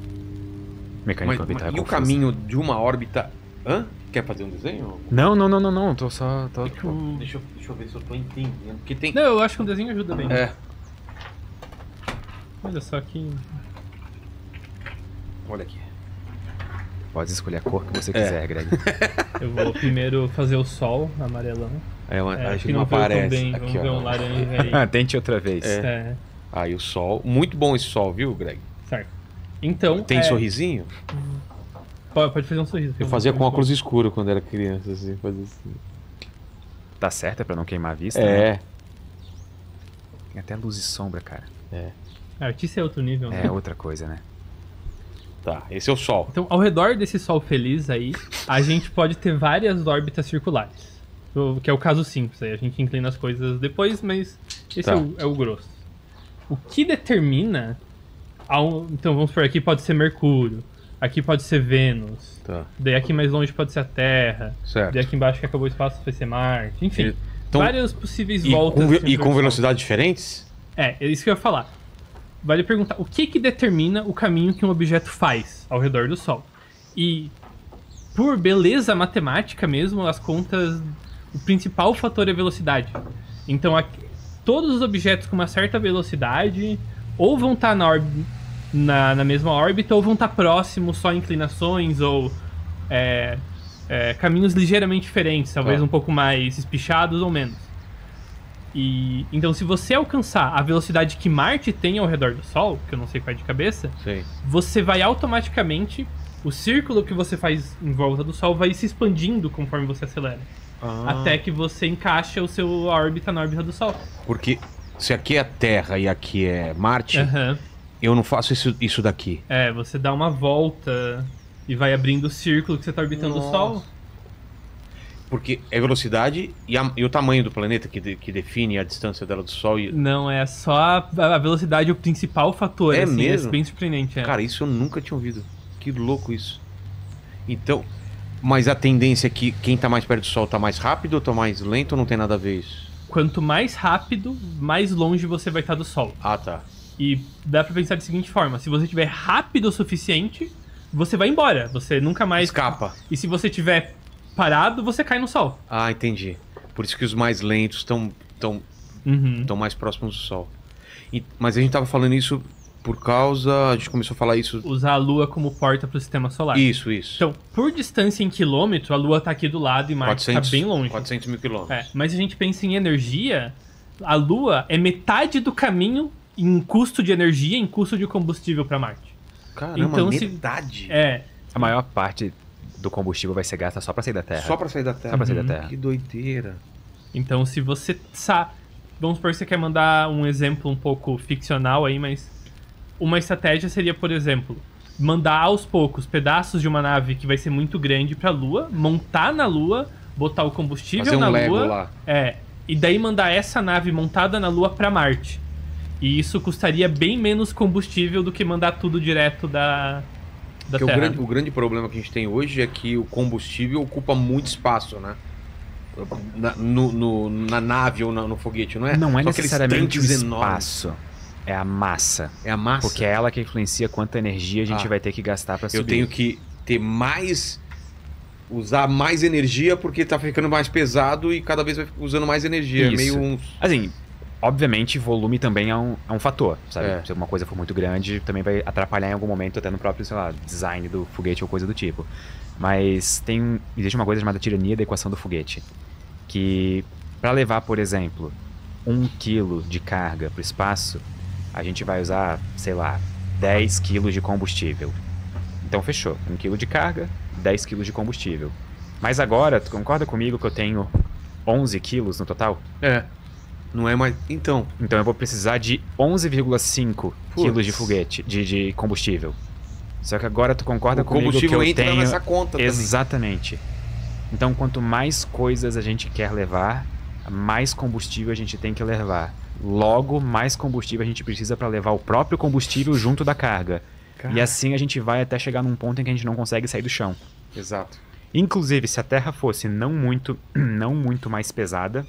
[SPEAKER 3] Mas,
[SPEAKER 4] Mecânica
[SPEAKER 3] mas
[SPEAKER 4] orbital é
[SPEAKER 3] e o
[SPEAKER 4] confuso.
[SPEAKER 3] caminho de uma órbita... Hã? Quer fazer um desenho?
[SPEAKER 4] Não, não, não, não, não. Tô só. Tô...
[SPEAKER 5] É que o-
[SPEAKER 3] Deixa eu, deixa eu ver se eu tô entendendo. Porque tem...
[SPEAKER 5] Não, eu acho que um desenho ajuda bem.
[SPEAKER 3] É,
[SPEAKER 5] Olha só que...
[SPEAKER 3] olha aqui.
[SPEAKER 4] Pode escolher a cor que você
[SPEAKER 3] É.
[SPEAKER 4] quiser, Greg.
[SPEAKER 5] Eu vou primeiro fazer o Sol amarelão.
[SPEAKER 3] É, uma,
[SPEAKER 5] É,
[SPEAKER 3] acho
[SPEAKER 5] que
[SPEAKER 3] que não
[SPEAKER 5] não veio tão
[SPEAKER 3] aparece.
[SPEAKER 5] bem.
[SPEAKER 3] Aqui,
[SPEAKER 5] Vamos ver
[SPEAKER 3] ó.
[SPEAKER 5] um laranja aí.
[SPEAKER 4] Tente outra vez.
[SPEAKER 3] É.
[SPEAKER 5] É,
[SPEAKER 3] Aí o sol. Muito bom esse sol, viu, Greg?
[SPEAKER 5] certo. Então,
[SPEAKER 3] Tem
[SPEAKER 5] é,
[SPEAKER 3] sorrisinho?
[SPEAKER 5] Pode, pode fazer um sorriso.
[SPEAKER 3] Eu fazia com óculos escuros quando era criança, assim, fazia assim.
[SPEAKER 4] Tá certo, é pra não queimar a vista? Né?
[SPEAKER 3] É.
[SPEAKER 4] Tem até luz e sombra, cara.
[SPEAKER 5] Artista é outro nível, né?
[SPEAKER 4] É outra coisa, né?
[SPEAKER 3] Tá, esse é o sol.
[SPEAKER 5] Então, ao redor desse Sol feliz aí, a gente pode ter várias órbitas circulares. O- Que é o caso simples aí. A gente inclina as coisas depois, mas esse
[SPEAKER 3] Tá.
[SPEAKER 5] é, o, é o grosso. O que determina... ao- Então, vamos por aqui pode ser Mercúrio. Aqui pode ser Vênus.
[SPEAKER 3] Tá,
[SPEAKER 5] Daí aqui mais longe pode ser a Terra.
[SPEAKER 3] certo.
[SPEAKER 5] Daí aqui embaixo que acabou o espaço vai ser Marte. Enfim,
[SPEAKER 3] Ele- Então,
[SPEAKER 5] várias possíveis
[SPEAKER 3] e,
[SPEAKER 5] voltas.
[SPEAKER 3] com, ve-
[SPEAKER 5] sempre
[SPEAKER 3] e
[SPEAKER 5] do
[SPEAKER 3] com
[SPEAKER 5] Sol.
[SPEAKER 3] velocidades diferentes?
[SPEAKER 5] É, é isso que eu ia falar. Vale perguntar, o que que determina o caminho que um objeto faz ao redor do Sol? E, por beleza matemática mesmo, as contas, o principal fator é a velocidade. Então, aqui, todos os objetos com uma certa velocidade ou vão estar na, órb- na, na mesma órbita ou vão estar próximos, só inclinações ou é, é, caminhos ligeiramente diferentes, talvez
[SPEAKER 3] Tá.
[SPEAKER 5] um pouco mais espichados ou menos. E então, se você alcançar a velocidade que Marte tem ao redor do Sol, que eu não sei qual é de cabeça,
[SPEAKER 3] Sim.
[SPEAKER 5] você vai automaticamente, o círculo que você faz em volta do Sol vai se expandindo conforme você acelera,
[SPEAKER 3] Ah.
[SPEAKER 5] até que você encaixa o seu órbita na órbita do Sol.
[SPEAKER 3] Porque se aqui é a Terra e aqui é Marte,
[SPEAKER 5] Aham.
[SPEAKER 3] eu não faço isso, isso daqui.
[SPEAKER 5] É, você dá uma volta e vai abrindo o círculo que você está orbitando
[SPEAKER 3] Nossa.
[SPEAKER 5] o Sol.
[SPEAKER 3] Porque é velocidade e, a- e o tamanho do planeta que, de- que define a distância dela do Sol. E...
[SPEAKER 5] Não, é só a, a velocidade o principal fator.
[SPEAKER 3] É
[SPEAKER 5] assim,
[SPEAKER 3] mesmo?
[SPEAKER 5] É bem surpreendente. É.
[SPEAKER 3] Cara, isso eu nunca tinha ouvido. Que louco isso. Então, mas a tendência é que quem tá mais perto do Sol tá mais rápido ou tá mais lento ou não tem nada a ver isso?
[SPEAKER 5] Quanto mais rápido, mais longe você vai estar do Sol.
[SPEAKER 3] Ah, tá.
[SPEAKER 5] E dá pra pensar da seguinte forma: se você estiver rápido o suficiente, você vai embora. Você nunca mais.
[SPEAKER 3] Escapa.
[SPEAKER 5] E se você estiver parado, você cai no Sol.
[SPEAKER 3] Ah, entendi. Por isso que os mais lentos estão tão,
[SPEAKER 5] Uhum.
[SPEAKER 3] tão mais próximos do Sol. E- mas a gente tava falando isso por causa... A gente começou a falar isso...
[SPEAKER 5] Usar a Lua como porta pro sistema solar.
[SPEAKER 3] Isso, isso.
[SPEAKER 5] Então, por distância em quilômetro, a Lua tá aqui do lado e Marte tá bem longe.
[SPEAKER 3] quatrocentos mil quilômetros.
[SPEAKER 5] É, mas se a gente pensa em energia, a Lua é metade do caminho em custo de energia, em custo de combustível pra Marte.
[SPEAKER 3] Caramba,
[SPEAKER 5] Então, se-
[SPEAKER 3] metade.
[SPEAKER 5] É,
[SPEAKER 4] A maior parte do combustível vai ser gasta só pra sair da Terra.
[SPEAKER 3] Só pra sair da Terra.
[SPEAKER 4] Só pra sair da
[SPEAKER 3] Hum,
[SPEAKER 4] Terra.
[SPEAKER 3] Que doideira.
[SPEAKER 5] Então, se você sabe... Vamos supor que você quer mandar um exemplo um pouco ficcional aí, mas... Uma estratégia seria, por exemplo, mandar aos poucos pedaços de uma nave que vai ser muito grande pra Lua, montar na Lua, botar o combustível
[SPEAKER 3] Fazer um
[SPEAKER 5] na
[SPEAKER 3] Lego
[SPEAKER 5] Lua...
[SPEAKER 3] lá.
[SPEAKER 5] É, e daí mandar essa nave montada na Lua pra Marte. E isso custaria bem menos combustível do que mandar tudo direto da, da
[SPEAKER 3] Porque o
[SPEAKER 5] Terra.
[SPEAKER 3] grande, o grande problema que a gente tem hoje é que o combustível ocupa muito espaço, né? Na, no, no- na nave ou na- no foguete, não é?
[SPEAKER 4] Não é
[SPEAKER 3] Só aqueles
[SPEAKER 4] necessariamente o
[SPEAKER 3] tanques enormes.
[SPEAKER 4] espaço, é a massa.
[SPEAKER 3] É a massa.
[SPEAKER 4] Porque é ela que influencia quanta energia a gente
[SPEAKER 3] Ah.
[SPEAKER 4] vai ter que gastar pra subir.
[SPEAKER 3] Eu tenho que ter mais... Usar mais energia porque tá ficando mais pesado e cada vez vai usando mais energia. É
[SPEAKER 4] Isso.
[SPEAKER 3] meio um...
[SPEAKER 4] Assim, obviamente, volume também é um, é um fator, sabe?
[SPEAKER 3] É.
[SPEAKER 4] Se uma coisa for muito grande, também vai atrapalhar em algum momento, até no próprio, sei lá, design do foguete ou coisa do tipo. Mas tem, existe uma coisa chamada tirania da equação do foguete. Que, para levar, por exemplo, um quilo de carga pro espaço, a gente vai usar, sei lá, dez quilos de combustível. Então, fechou. Um quilo de carga, dez quilos de combustível. Mas agora, tu concorda comigo que eu tenho onze quilos no total?
[SPEAKER 3] É. Não é mais... Então...
[SPEAKER 4] Então eu vou precisar de onze vírgula cinco
[SPEAKER 3] Putz.
[SPEAKER 4] quilos de foguete, de, de combustível. Só que agora tu concorda
[SPEAKER 3] O
[SPEAKER 4] comigo que
[SPEAKER 3] combustível
[SPEAKER 4] eu
[SPEAKER 3] entra
[SPEAKER 4] tenho...
[SPEAKER 3] nessa conta também.
[SPEAKER 4] Exatamente. Então quanto mais coisas a gente quer levar, mais combustível a gente tem que levar. Logo, mais combustível a gente precisa para levar o próprio combustível junto da carga. E assim a gente vai até chegar num ponto em que a gente não consegue sair do chão.
[SPEAKER 3] Exato.
[SPEAKER 4] Inclusive, se a Terra fosse não muito, não muito mais pesada,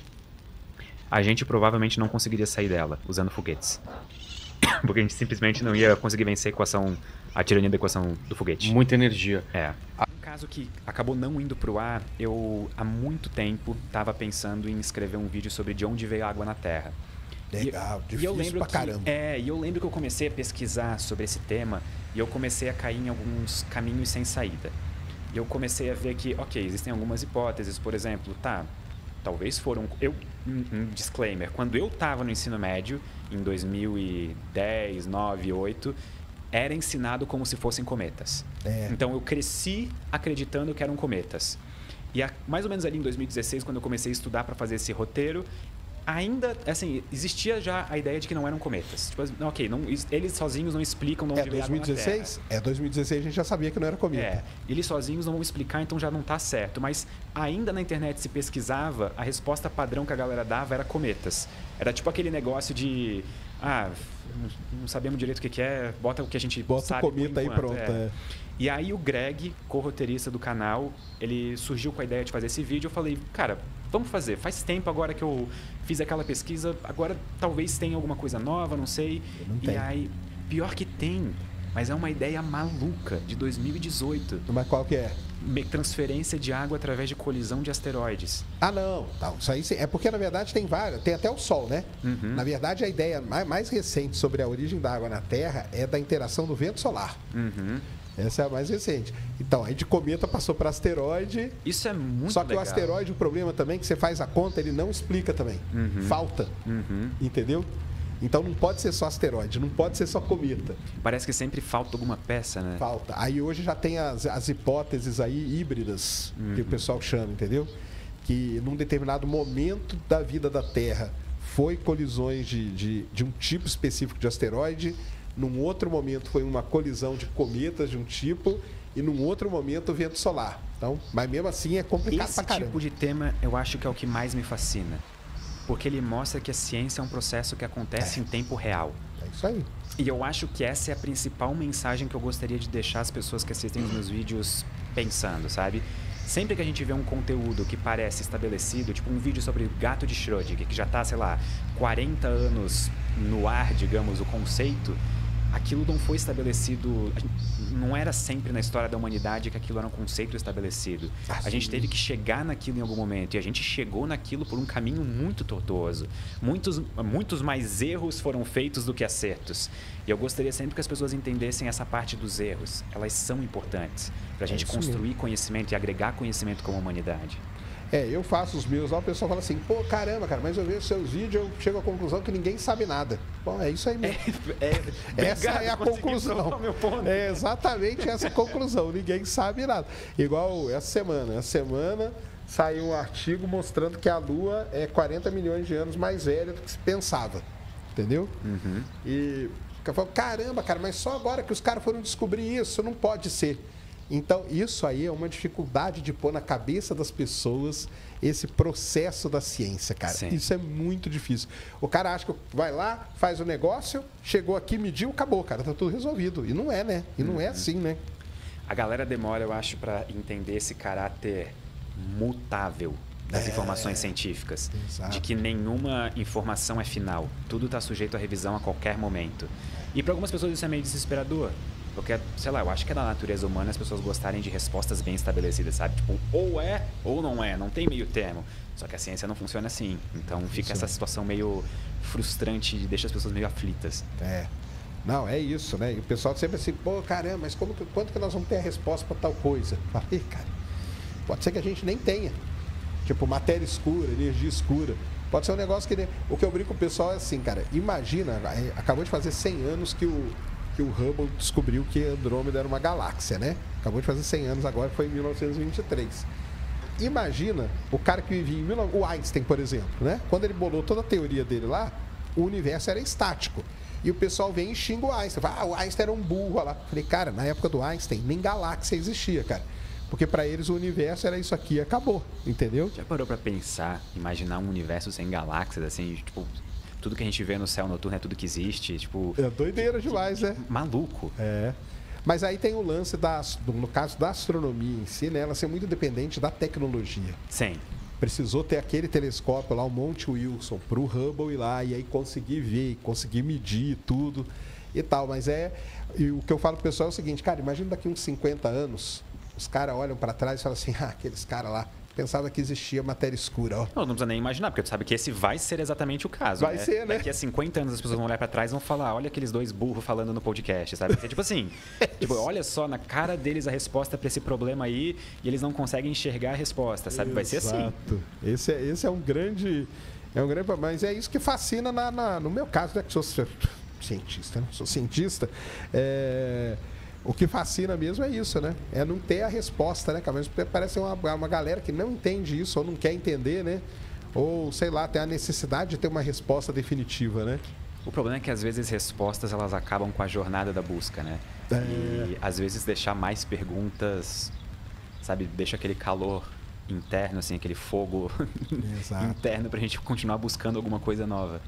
[SPEAKER 4] a gente provavelmente não conseguiria sair dela usando foguetes. Porque a gente simplesmente não ia conseguir vencer a equação, a tirania da equação do foguete.
[SPEAKER 3] Muita energia.
[SPEAKER 4] É. Um caso que acabou não indo pro ar, eu há muito tempo estava pensando em escrever um vídeo sobre de onde veio a água na Terra.
[SPEAKER 8] Legal,
[SPEAKER 4] E eu
[SPEAKER 8] difícil
[SPEAKER 4] lembro
[SPEAKER 8] pra
[SPEAKER 4] que,
[SPEAKER 8] caramba.
[SPEAKER 4] É, e eu lembro que eu comecei a pesquisar sobre esse tema e eu comecei a cair em alguns caminhos sem saída. E eu comecei a ver que, ok, existem algumas hipóteses, por exemplo, tá, talvez foram... Eu, um, um disclaimer, quando eu estava no ensino médio, em dois mil e dez, nove, oito, era ensinado como se fossem cometas.
[SPEAKER 8] É.
[SPEAKER 4] Então eu cresci acreditando que eram cometas. E a, mais ou menos ali em dois mil e dezesseis, quando eu comecei a estudar para fazer esse roteiro, ainda, assim, existia já a ideia de que não eram cometas. Tipo, não, ok, não, eles sozinhos não explicam de onde
[SPEAKER 8] É
[SPEAKER 4] veio a água na Terra.
[SPEAKER 8] dois mil e dezesseis? É, dois mil e dezesseis a gente já sabia que não era cometa.
[SPEAKER 4] É, eles sozinhos não vão explicar, então já não tá certo. Mas ainda na internet se pesquisava, a resposta padrão que a galera dava era cometas. Era tipo aquele negócio de... Ah, não sabemos direito o que que é, bota o que a gente
[SPEAKER 8] Bota o
[SPEAKER 4] sabe por
[SPEAKER 8] cometa aí,
[SPEAKER 4] enquanto,
[SPEAKER 8] pronto.
[SPEAKER 4] é.
[SPEAKER 8] é.
[SPEAKER 4] E aí o Greg, co-roteirista do canal, ele surgiu com a ideia de fazer esse vídeo. Eu falei, cara, vamos fazer. Faz tempo agora que eu fiz aquela pesquisa, agora talvez tenha alguma coisa nova, não sei.
[SPEAKER 8] Não
[SPEAKER 4] e
[SPEAKER 8] tem.
[SPEAKER 4] aí, pior que tem, mas é uma ideia maluca de dois mil e dezoito.
[SPEAKER 8] Mas qual que é?
[SPEAKER 4] Me- Transferência de água através de colisão de asteroides.
[SPEAKER 8] Ah, não. Não, isso aí sim- é porque, na verdade, tem várias. Tem até o Sol, né?
[SPEAKER 4] Uhum.
[SPEAKER 8] Na verdade, a ideia mais, mais recente sobre a origem da água na Terra é da interação do vento solar.
[SPEAKER 4] Uhum.
[SPEAKER 8] Essa é a mais recente. Então, aí de cometa passou para asteroide.
[SPEAKER 4] Isso é muito
[SPEAKER 8] Só que
[SPEAKER 4] legal.
[SPEAKER 8] o asteroide, o problema também é que você faz a conta, ele não explica também.
[SPEAKER 4] Uhum.
[SPEAKER 8] Falta.
[SPEAKER 4] Uhum.
[SPEAKER 8] Entendeu? Então não pode ser só asteroide, não pode ser só cometa.
[SPEAKER 4] Parece que sempre falta alguma peça, né?
[SPEAKER 8] Falta. Aí hoje já tem as, as hipóteses aí híbridas, que o pessoal chama, entendeu? Que num determinado momento da vida da Terra foi colisões de, de, de um tipo específico de asteroide, num outro momento foi uma colisão de cometas de um tipo, e num outro momento o vento solar. Então, mas mesmo assim é complicado
[SPEAKER 4] Esse
[SPEAKER 8] pra caramba.
[SPEAKER 4] tipo de tema eu acho que é o que mais me fascina. Porque ele mostra que a ciência é um processo que acontece em tempo real.
[SPEAKER 8] É isso aí.
[SPEAKER 4] E eu acho que essa é a principal mensagem que eu gostaria de deixar as pessoas que assistem os meus vídeos pensando, sabe? Sempre que a gente vê um conteúdo que parece estabelecido, tipo um vídeo sobre o gato de Schrödinger, que já tá, sei lá, quarenta anos no ar, digamos, o conceito, aquilo não foi estabelecido, a gente- não era sempre na história da humanidade que aquilo era um conceito estabelecido.
[SPEAKER 8] Ah,
[SPEAKER 4] A gente
[SPEAKER 8] sim.
[SPEAKER 4] teve que chegar naquilo em algum momento, e a gente chegou naquilo por um caminho muito tortuoso. Muitos, muitos mais erros foram feitos do que acertos. E eu gostaria sempre que as pessoas entendessem essa parte dos erros. Elas são importantes para a gente
[SPEAKER 8] isso
[SPEAKER 4] construir conhecimento e agregar conhecimento como humanidade.
[SPEAKER 8] É, eu faço os meus lá, o pessoal fala assim, pô, caramba, cara, mas eu vejo seus vídeos, eu chego à conclusão que ninguém sabe nada. Bom, é isso aí mesmo.
[SPEAKER 4] É, é,
[SPEAKER 8] essa é a conclusão.
[SPEAKER 4] Meu ponto.
[SPEAKER 8] É exatamente essa conclusão. Ninguém sabe nada. Igual essa semana. Essa semana saiu um artigo mostrando que a Lua é quarenta milhões de anos mais velha do que se pensava. Entendeu?
[SPEAKER 4] Uhum.
[SPEAKER 8] E eu falo, caramba, cara, mas só agora que os caras foram descobrir isso, não pode ser. Então, isso aí é uma dificuldade de pôr na cabeça das pessoas esse processo da ciência, cara.
[SPEAKER 4] Sim.
[SPEAKER 8] Isso é muito difícil. O cara acha que vai lá, faz o negócio, chegou aqui, mediu, acabou, cara, tá tudo resolvido. E não é, né? E não
[SPEAKER 4] uhum.
[SPEAKER 8] é assim, né?
[SPEAKER 4] A galera demora, eu acho, para entender esse caráter mutável das
[SPEAKER 8] É,
[SPEAKER 4] informações científicas.
[SPEAKER 8] exato.
[SPEAKER 4] De que nenhuma informação é final. Tudo está sujeito a revisão a qualquer momento. E para algumas pessoas isso é meio desesperador. Porque, sei lá, eu acho que é da natureza humana as pessoas gostarem de respostas bem estabelecidas, sabe? Tipo, ou é ou não é, não tem meio termo. Só que a ciência não funciona assim. Então fica essa situação meio frustrante e deixa as pessoas meio aflitas.
[SPEAKER 8] É. Não, é isso, né? E o pessoal sempre assim, pô, caramba, mas como que, quando que nós vamos ter a resposta para tal coisa? Falei, cara, pode ser que a gente nem tenha. Tipo, matéria escura, energia escura. Pode ser um negócio que... O que eu brinco com o pessoal é assim, cara, imagina, acabou de fazer cem anos que o... que o Hubble descobriu que Andrômeda era uma galáxia, né? Acabou de fazer cem anos agora, foi em mil novecentos e vinte e três. Imagina o cara que vivia em... mil... O Einstein, por exemplo, né? Quando ele bolou toda a teoria dele lá, o universo era estático. E o pessoal vem e xinga o Einstein. Fala, ah, o Einstein era um burro lá. Falei, cara, na época do Einstein, nem galáxia existia, cara. Porque para eles o universo era isso aqui e acabou, entendeu?
[SPEAKER 4] Já parou pra pensar, imaginar um universo sem galáxias, assim, tipo... Tudo que a gente vê no céu noturno é tudo que existe, tipo...
[SPEAKER 8] É doideira demais, né?
[SPEAKER 4] Maluco.
[SPEAKER 8] É. Mas aí tem o lance, da, no caso da astronomia em si, né? Ela ser muito dependente da tecnologia.
[SPEAKER 4] Sim.
[SPEAKER 8] Precisou ter aquele telescópio lá, o Monte Wilson, para o Hubble ir lá e aí conseguir ver, conseguir medir tudo e tal. Mas é... E o que eu falo pro pessoal é o seguinte, cara, imagina daqui uns cinquenta anos, os caras olham para trás e falam assim, ah, aqueles caras lá... Pensava que existia matéria escura, ó.
[SPEAKER 4] Não, não precisa nem imaginar, porque tu sabe que esse vai ser exatamente o caso.
[SPEAKER 8] Vai
[SPEAKER 4] né?
[SPEAKER 8] ser, né?
[SPEAKER 4] Daqui a cinquenta anos as pessoas vão olhar pra trás e vão falar, olha aqueles dois burros falando no podcast, sabe? Porque, tipo assim, tipo, olha só, na cara deles a resposta pra esse problema aí e eles não conseguem enxergar a resposta, sabe? Vai ser assim.
[SPEAKER 8] Exato. Esse é, esse é um grande... É um grande... Mas é isso que fascina na, na, no meu caso, né? Que sou cientista, né? Sou cientista. É... O que fascina mesmo é isso, né? É não ter a resposta, né, cara? Mas parece uma, uma galera que não entende isso ou não quer entender, né? Ou, sei lá, tem a necessidade de ter uma resposta definitiva, né?
[SPEAKER 4] O problema é que às vezes respostas elas acabam com a jornada da busca, né?
[SPEAKER 8] É.
[SPEAKER 4] E às vezes deixar mais perguntas, sabe? Deixa aquele calor interno, assim, aquele fogo interno pra gente continuar buscando alguma coisa nova.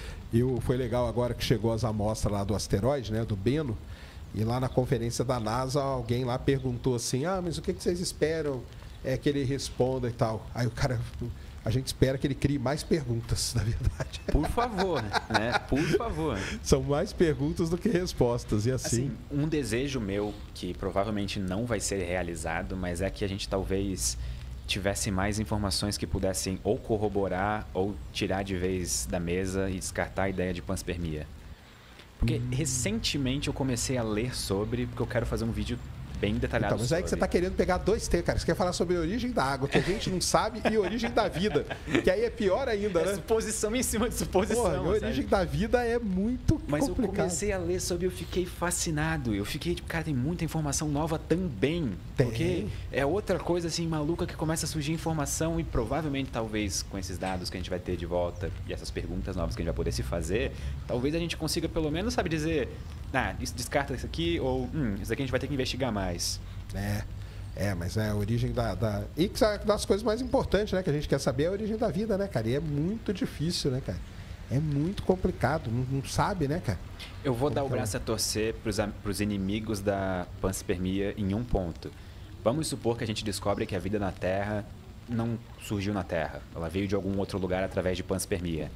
[SPEAKER 8] E foi legal agora que chegou as amostras lá do asteroide, né? Do Bennu. E lá na conferência da NASA, alguém lá perguntou assim, ah, mas o que vocês esperam é que ele responda e tal? Aí o cara, a gente espera que ele crie mais perguntas, na verdade.
[SPEAKER 4] Por favor, né? Por favor.
[SPEAKER 8] São mais perguntas do que respostas, e assim...
[SPEAKER 4] assim... Um desejo meu, que provavelmente não vai ser realizado, mas é que a gente talvez tivesse mais informações que pudessem ou corroborar ou tirar de vez da mesa e descartar a ideia de panspermia. Porque hum. recentemente eu comecei a ler sobre, porque eu quero fazer um vídeo bem detalhado.
[SPEAKER 8] Então, mas
[SPEAKER 4] sobre.
[SPEAKER 8] é que você está querendo pegar dois temas, cara. Você quer falar sobre a origem da água, que a gente não sabe, e origem da vida. Que aí é pior ainda,
[SPEAKER 4] é
[SPEAKER 8] né?
[SPEAKER 4] Suposição em cima de suposição.
[SPEAKER 8] Porra, a origem
[SPEAKER 4] sabe?
[SPEAKER 8] da vida é muito
[SPEAKER 4] Mas
[SPEAKER 8] complicado.
[SPEAKER 4] eu comecei a ler sobre e eu fiquei fascinado. Eu fiquei, tipo, cara, tem muita informação nova também.
[SPEAKER 8] Tem.
[SPEAKER 4] Porque é outra coisa, assim, maluca que começa a surgir informação e provavelmente, talvez, com esses dados que a gente vai ter de volta e essas perguntas novas que a gente vai poder se fazer, talvez a gente consiga, pelo menos, sabe, dizer, ah, isso descarta isso aqui, ou, hum, isso aqui a gente vai ter que investigar mais.
[SPEAKER 8] É, é, mas é a origem da, da... E das coisas mais importantes, né, que a gente quer saber é a origem da vida, né, cara? E é muito difícil, né, cara? É muito complicado, não, não sabe, né, cara?
[SPEAKER 4] Eu vou dar o braço a torcer para os inimigos da panspermia em um ponto. Vamos supor que a gente descobre que a vida na Terra não surgiu na Terra. Ela veio de algum outro lugar através de panspermia.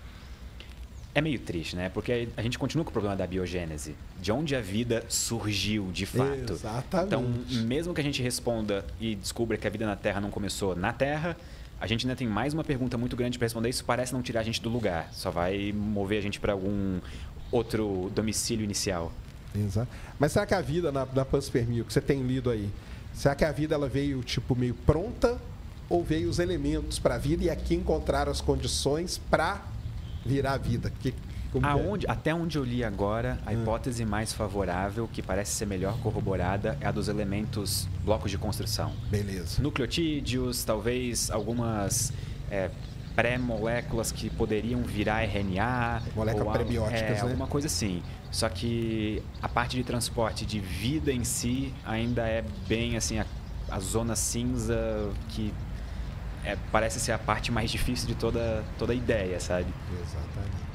[SPEAKER 4] É meio triste, né? Porque a gente continua com o problema da biogênese. De onde a vida surgiu, de fato.
[SPEAKER 8] Exatamente.
[SPEAKER 4] Então, mesmo que a gente responda e descubra que a vida na Terra não começou na Terra, a gente ainda tem mais uma pergunta muito grande para responder. Isso parece não tirar a gente do lugar. Só vai mover a gente para algum outro domicílio inicial.
[SPEAKER 8] Exato. Mas será que a vida na, na panspermia, o que você tem lido aí, será que a vida ela veio tipo meio pronta ou veio os elementos para a vida e aqui encontraram as condições para virar a vida? Que, como
[SPEAKER 4] Aonde, até onde eu li agora, a hipótese mais favorável, que parece ser melhor corroborada, é a dos elementos blocos de construção.
[SPEAKER 8] Beleza.
[SPEAKER 4] Nucleotídeos, talvez algumas é, pré-moléculas que poderiam virar R N A.
[SPEAKER 8] Moléculas
[SPEAKER 4] ou,
[SPEAKER 8] prebióticas,
[SPEAKER 4] é,
[SPEAKER 8] né?
[SPEAKER 4] alguma coisa assim. Só que a parte de transporte de vida em si ainda é bem assim, a, a zona cinza que é, parece ser a parte mais difícil de toda, toda a ideia, sabe?
[SPEAKER 8] Exatamente.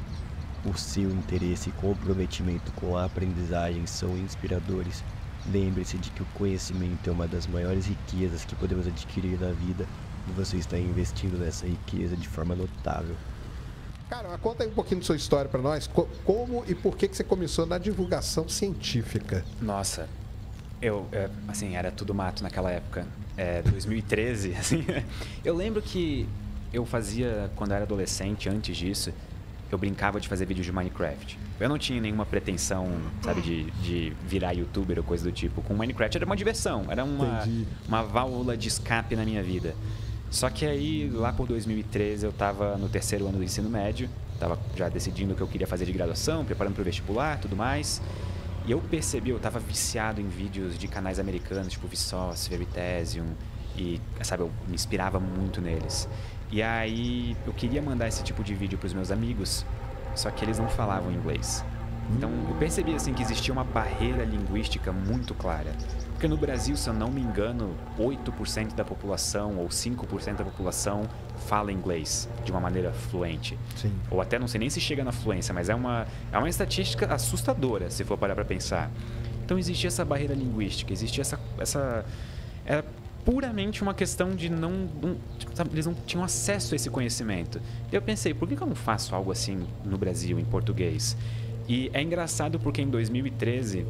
[SPEAKER 2] O seu interesse e comprometimento com a aprendizagem são inspiradores. Lembre-se de que o conhecimento é uma das maiores riquezas que podemos adquirir na vida e você está investindo nessa riqueza de forma notável.
[SPEAKER 8] Cara, mas conta aí um pouquinho da sua história para nós. Co- Como e por que que você começou na divulgação científica?
[SPEAKER 4] Nossa, eu, é, assim, era tudo mato naquela época. É, dois mil e treze, assim. Eu lembro que eu fazia, quando eu era adolescente, antes disso, eu brincava de fazer vídeos de Minecraft. Eu não tinha nenhuma pretensão, sabe, de, de virar youtuber ou coisa do tipo. Com Minecraft era uma diversão, era uma,
[SPEAKER 8] Entendi.
[SPEAKER 4] uma válvula de escape na minha vida. Só que aí, lá por dois mil e treze, eu estava no terceiro ano do ensino médio, estava já decidindo o que eu queria fazer de graduação, preparando para o vestibular, tudo mais. E eu percebi, eu estava viciado em vídeos de canais americanos, tipo Vsauce, Veritasium, e, sabe, eu me inspirava muito neles. E aí, eu queria mandar esse tipo de vídeo para os meus amigos, só que eles não falavam inglês. Então, eu percebi, assim, que existia uma barreira linguística muito clara. Porque no Brasil, se eu não me engano, oito por cento da população ou cinco por cento da população fala inglês de uma maneira fluente.
[SPEAKER 8] Sim.
[SPEAKER 4] Ou até não sei nem se chega na fluência, mas é uma, é uma estatística assustadora, se for parar para pensar. Então existia essa barreira linguística, existia essa... essa era puramente uma questão de não... não sabe, eles não tinham acesso a esse conhecimento. E eu pensei, por que eu não faço algo assim no Brasil, em português? E é engraçado porque em dois mil e treze,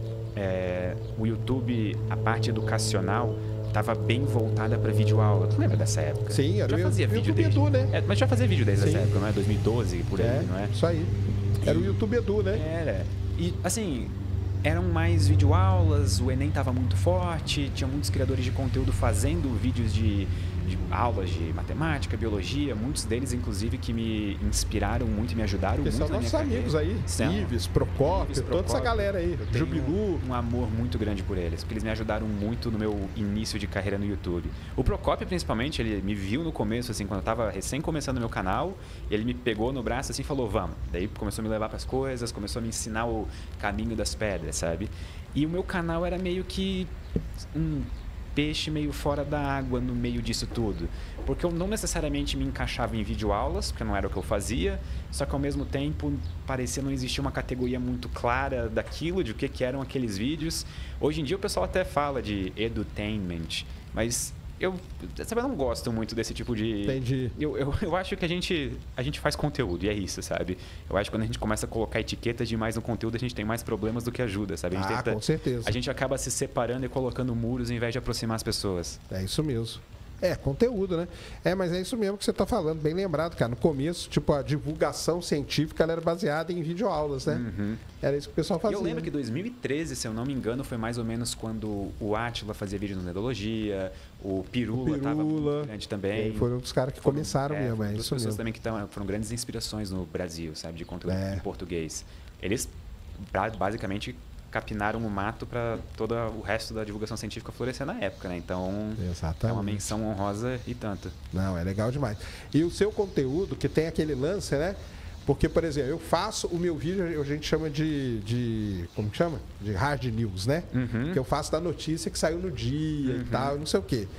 [SPEAKER 4] é, o YouTube, a parte educacional, estava bem voltada para videoaula. Tu lembra dessa época?
[SPEAKER 8] Sim, era
[SPEAKER 4] já
[SPEAKER 8] o
[SPEAKER 4] fazia
[SPEAKER 8] YouTube
[SPEAKER 4] vídeo desde...
[SPEAKER 8] Edu, né?
[SPEAKER 4] É, mas já fazia vídeo desde
[SPEAKER 8] Sim.
[SPEAKER 4] essa época, não é? dois mil e doze, por aí,
[SPEAKER 8] É,
[SPEAKER 4] não é?
[SPEAKER 8] isso aí. Era o YouTube Edu, né?
[SPEAKER 4] Era. E, assim, eram mais videoaulas, o Enem estava muito forte, tinha muitos criadores de conteúdo fazendo vídeos de, de aulas de matemática, biologia, muitos deles, inclusive, que me inspiraram muito e me ajudaram
[SPEAKER 8] Porque
[SPEAKER 4] muito
[SPEAKER 8] são
[SPEAKER 4] na minha
[SPEAKER 8] nossos
[SPEAKER 4] carreira.
[SPEAKER 8] amigos aí.
[SPEAKER 4] São.
[SPEAKER 8] Ives, Procópio,
[SPEAKER 4] Ives,
[SPEAKER 8] toda essa
[SPEAKER 4] Procópio.
[SPEAKER 8] galera aí.
[SPEAKER 4] Eu tenho
[SPEAKER 8] Jubilu.
[SPEAKER 4] um amor muito grande por eles, porque eles me ajudaram muito no meu início de carreira no YouTube. O Procópio, principalmente, ele me viu no começo, assim, quando eu tava recém começando o meu canal, ele me pegou no braço assim e falou, vamos. Daí começou a me levar pras coisas, começou a me ensinar o caminho das pedras, sabe? E o meu canal era meio que um peixe meio fora da água no meio disso tudo. Porque eu não necessariamente me encaixava em videoaulas, porque não era o que eu fazia, só que ao mesmo tempo parecia não existir uma categoria muito clara daquilo, de o que, que eram aqueles vídeos. Hoje em dia o pessoal até fala de edutainment, mas eu, sabe, eu não gosto muito desse tipo de...
[SPEAKER 8] Entendi.
[SPEAKER 4] Eu, eu, eu acho que a gente, a gente faz conteúdo, e é isso, sabe? Eu acho que quando a gente começa a colocar etiquetas demais no conteúdo, a gente tem mais problemas do que ajuda, sabe? A gente
[SPEAKER 8] Ah,
[SPEAKER 4] tenta-
[SPEAKER 8] com certeza.
[SPEAKER 4] A gente acaba se separando e colocando muros em vez de aproximar as pessoas.
[SPEAKER 8] É isso mesmo. É, conteúdo, né? É, mas é isso mesmo que você está falando, bem lembrado, cara. No começo, tipo, a divulgação científica ela era baseada em videoaulas, né? Era isso que o pessoal
[SPEAKER 4] E
[SPEAKER 8] fazia.
[SPEAKER 4] eu lembro que dois mil e treze, se eu não me engano, foi mais ou menos quando o Átila fazia vídeo no Nedologia, o Pirula estava
[SPEAKER 8] Pirula.
[SPEAKER 4] muito grande também.
[SPEAKER 8] Ele foi um dos caras que
[SPEAKER 4] Foram-
[SPEAKER 8] começaram mesmo,
[SPEAKER 4] foram
[SPEAKER 8] é
[SPEAKER 4] duas
[SPEAKER 8] isso
[SPEAKER 4] pessoas
[SPEAKER 8] mesmo.
[SPEAKER 4] também que tão, foram grandes inspirações no Brasil, sabe? De conteúdo
[SPEAKER 8] É.
[SPEAKER 4] em português. Eles pra- basicamente capinaram o mato para todo o resto da divulgação científica florescer na época, né? Então
[SPEAKER 8] Exatamente.
[SPEAKER 4] é uma menção honrosa e tanto.
[SPEAKER 8] Não, é legal demais. E o seu conteúdo, que tem aquele lance, né? Porque, por exemplo, eu faço o meu vídeo, a gente chama de, de como que chama? De hard news, né?
[SPEAKER 4] Uhum.
[SPEAKER 8] Que eu faço da notícia que saiu no dia e tal, não sei o quê.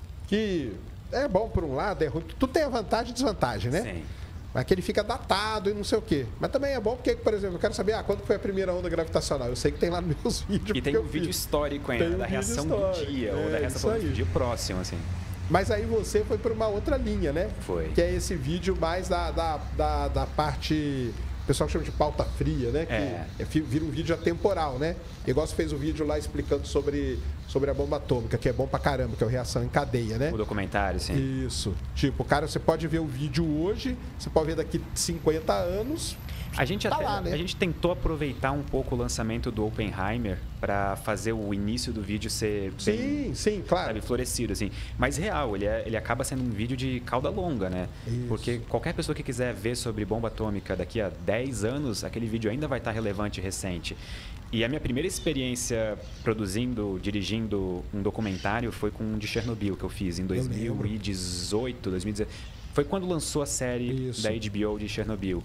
[SPEAKER 8] Que é bom por um lado, é ruim. Tudo tem a vantagem e desvantagem, né?
[SPEAKER 4] Sim.
[SPEAKER 8] Mas que ele fica datado e não sei o quê. Mas também é bom porque, por exemplo, eu quero saber, ah, quando foi a primeira onda gravitacional? Eu sei que tem lá nos meus vídeos.
[SPEAKER 4] E
[SPEAKER 8] porque
[SPEAKER 4] tem
[SPEAKER 8] eu
[SPEAKER 4] um vídeo
[SPEAKER 8] fiz.
[SPEAKER 4] histórico ainda,
[SPEAKER 8] Tem um
[SPEAKER 4] da
[SPEAKER 8] vídeo
[SPEAKER 4] reação do
[SPEAKER 8] histórico,
[SPEAKER 4] dia, ou da
[SPEAKER 8] é,
[SPEAKER 4] reação
[SPEAKER 8] isso
[SPEAKER 4] do
[SPEAKER 8] aí.
[SPEAKER 4] dia próximo, assim.
[SPEAKER 8] Mas aí você foi para uma outra linha, né?
[SPEAKER 4] Foi.
[SPEAKER 8] Que é esse vídeo mais da, da, da, da parte... O pessoal chama de pauta fria, né? Que
[SPEAKER 4] É.
[SPEAKER 8] é, fi- vira um vídeo atemporal, né? Igual você fez um vídeo lá explicando sobre, sobre a bomba atômica, que é bom pra caramba, que é a reação em cadeia, né?
[SPEAKER 4] O documentário, sim.
[SPEAKER 8] Isso. Tipo, cara, você pode ver o vídeo hoje, você pode ver daqui cinquenta anos.
[SPEAKER 4] A gente,
[SPEAKER 8] tá
[SPEAKER 4] até,
[SPEAKER 8] lá, né?
[SPEAKER 4] a gente tentou aproveitar um pouco o lançamento do Oppenheimer para fazer o início do vídeo ser bem,
[SPEAKER 8] Sim, sim, claro.
[SPEAKER 4] sabe, florescido, assim. Mas real, ele, é, ele acaba sendo um vídeo de cauda longa, né?
[SPEAKER 8] Isso.
[SPEAKER 4] Porque qualquer pessoa que quiser ver sobre bomba atômica daqui a dez anos, aquele vídeo ainda vai estar relevante e recente. E a minha primeira experiência produzindo, dirigindo um documentário foi com um de Chernobyl que eu fiz em dois mil e dezoito, dois mil e dezenove. Foi quando lançou a série
[SPEAKER 8] Isso.
[SPEAKER 4] da H B O de Chernobyl.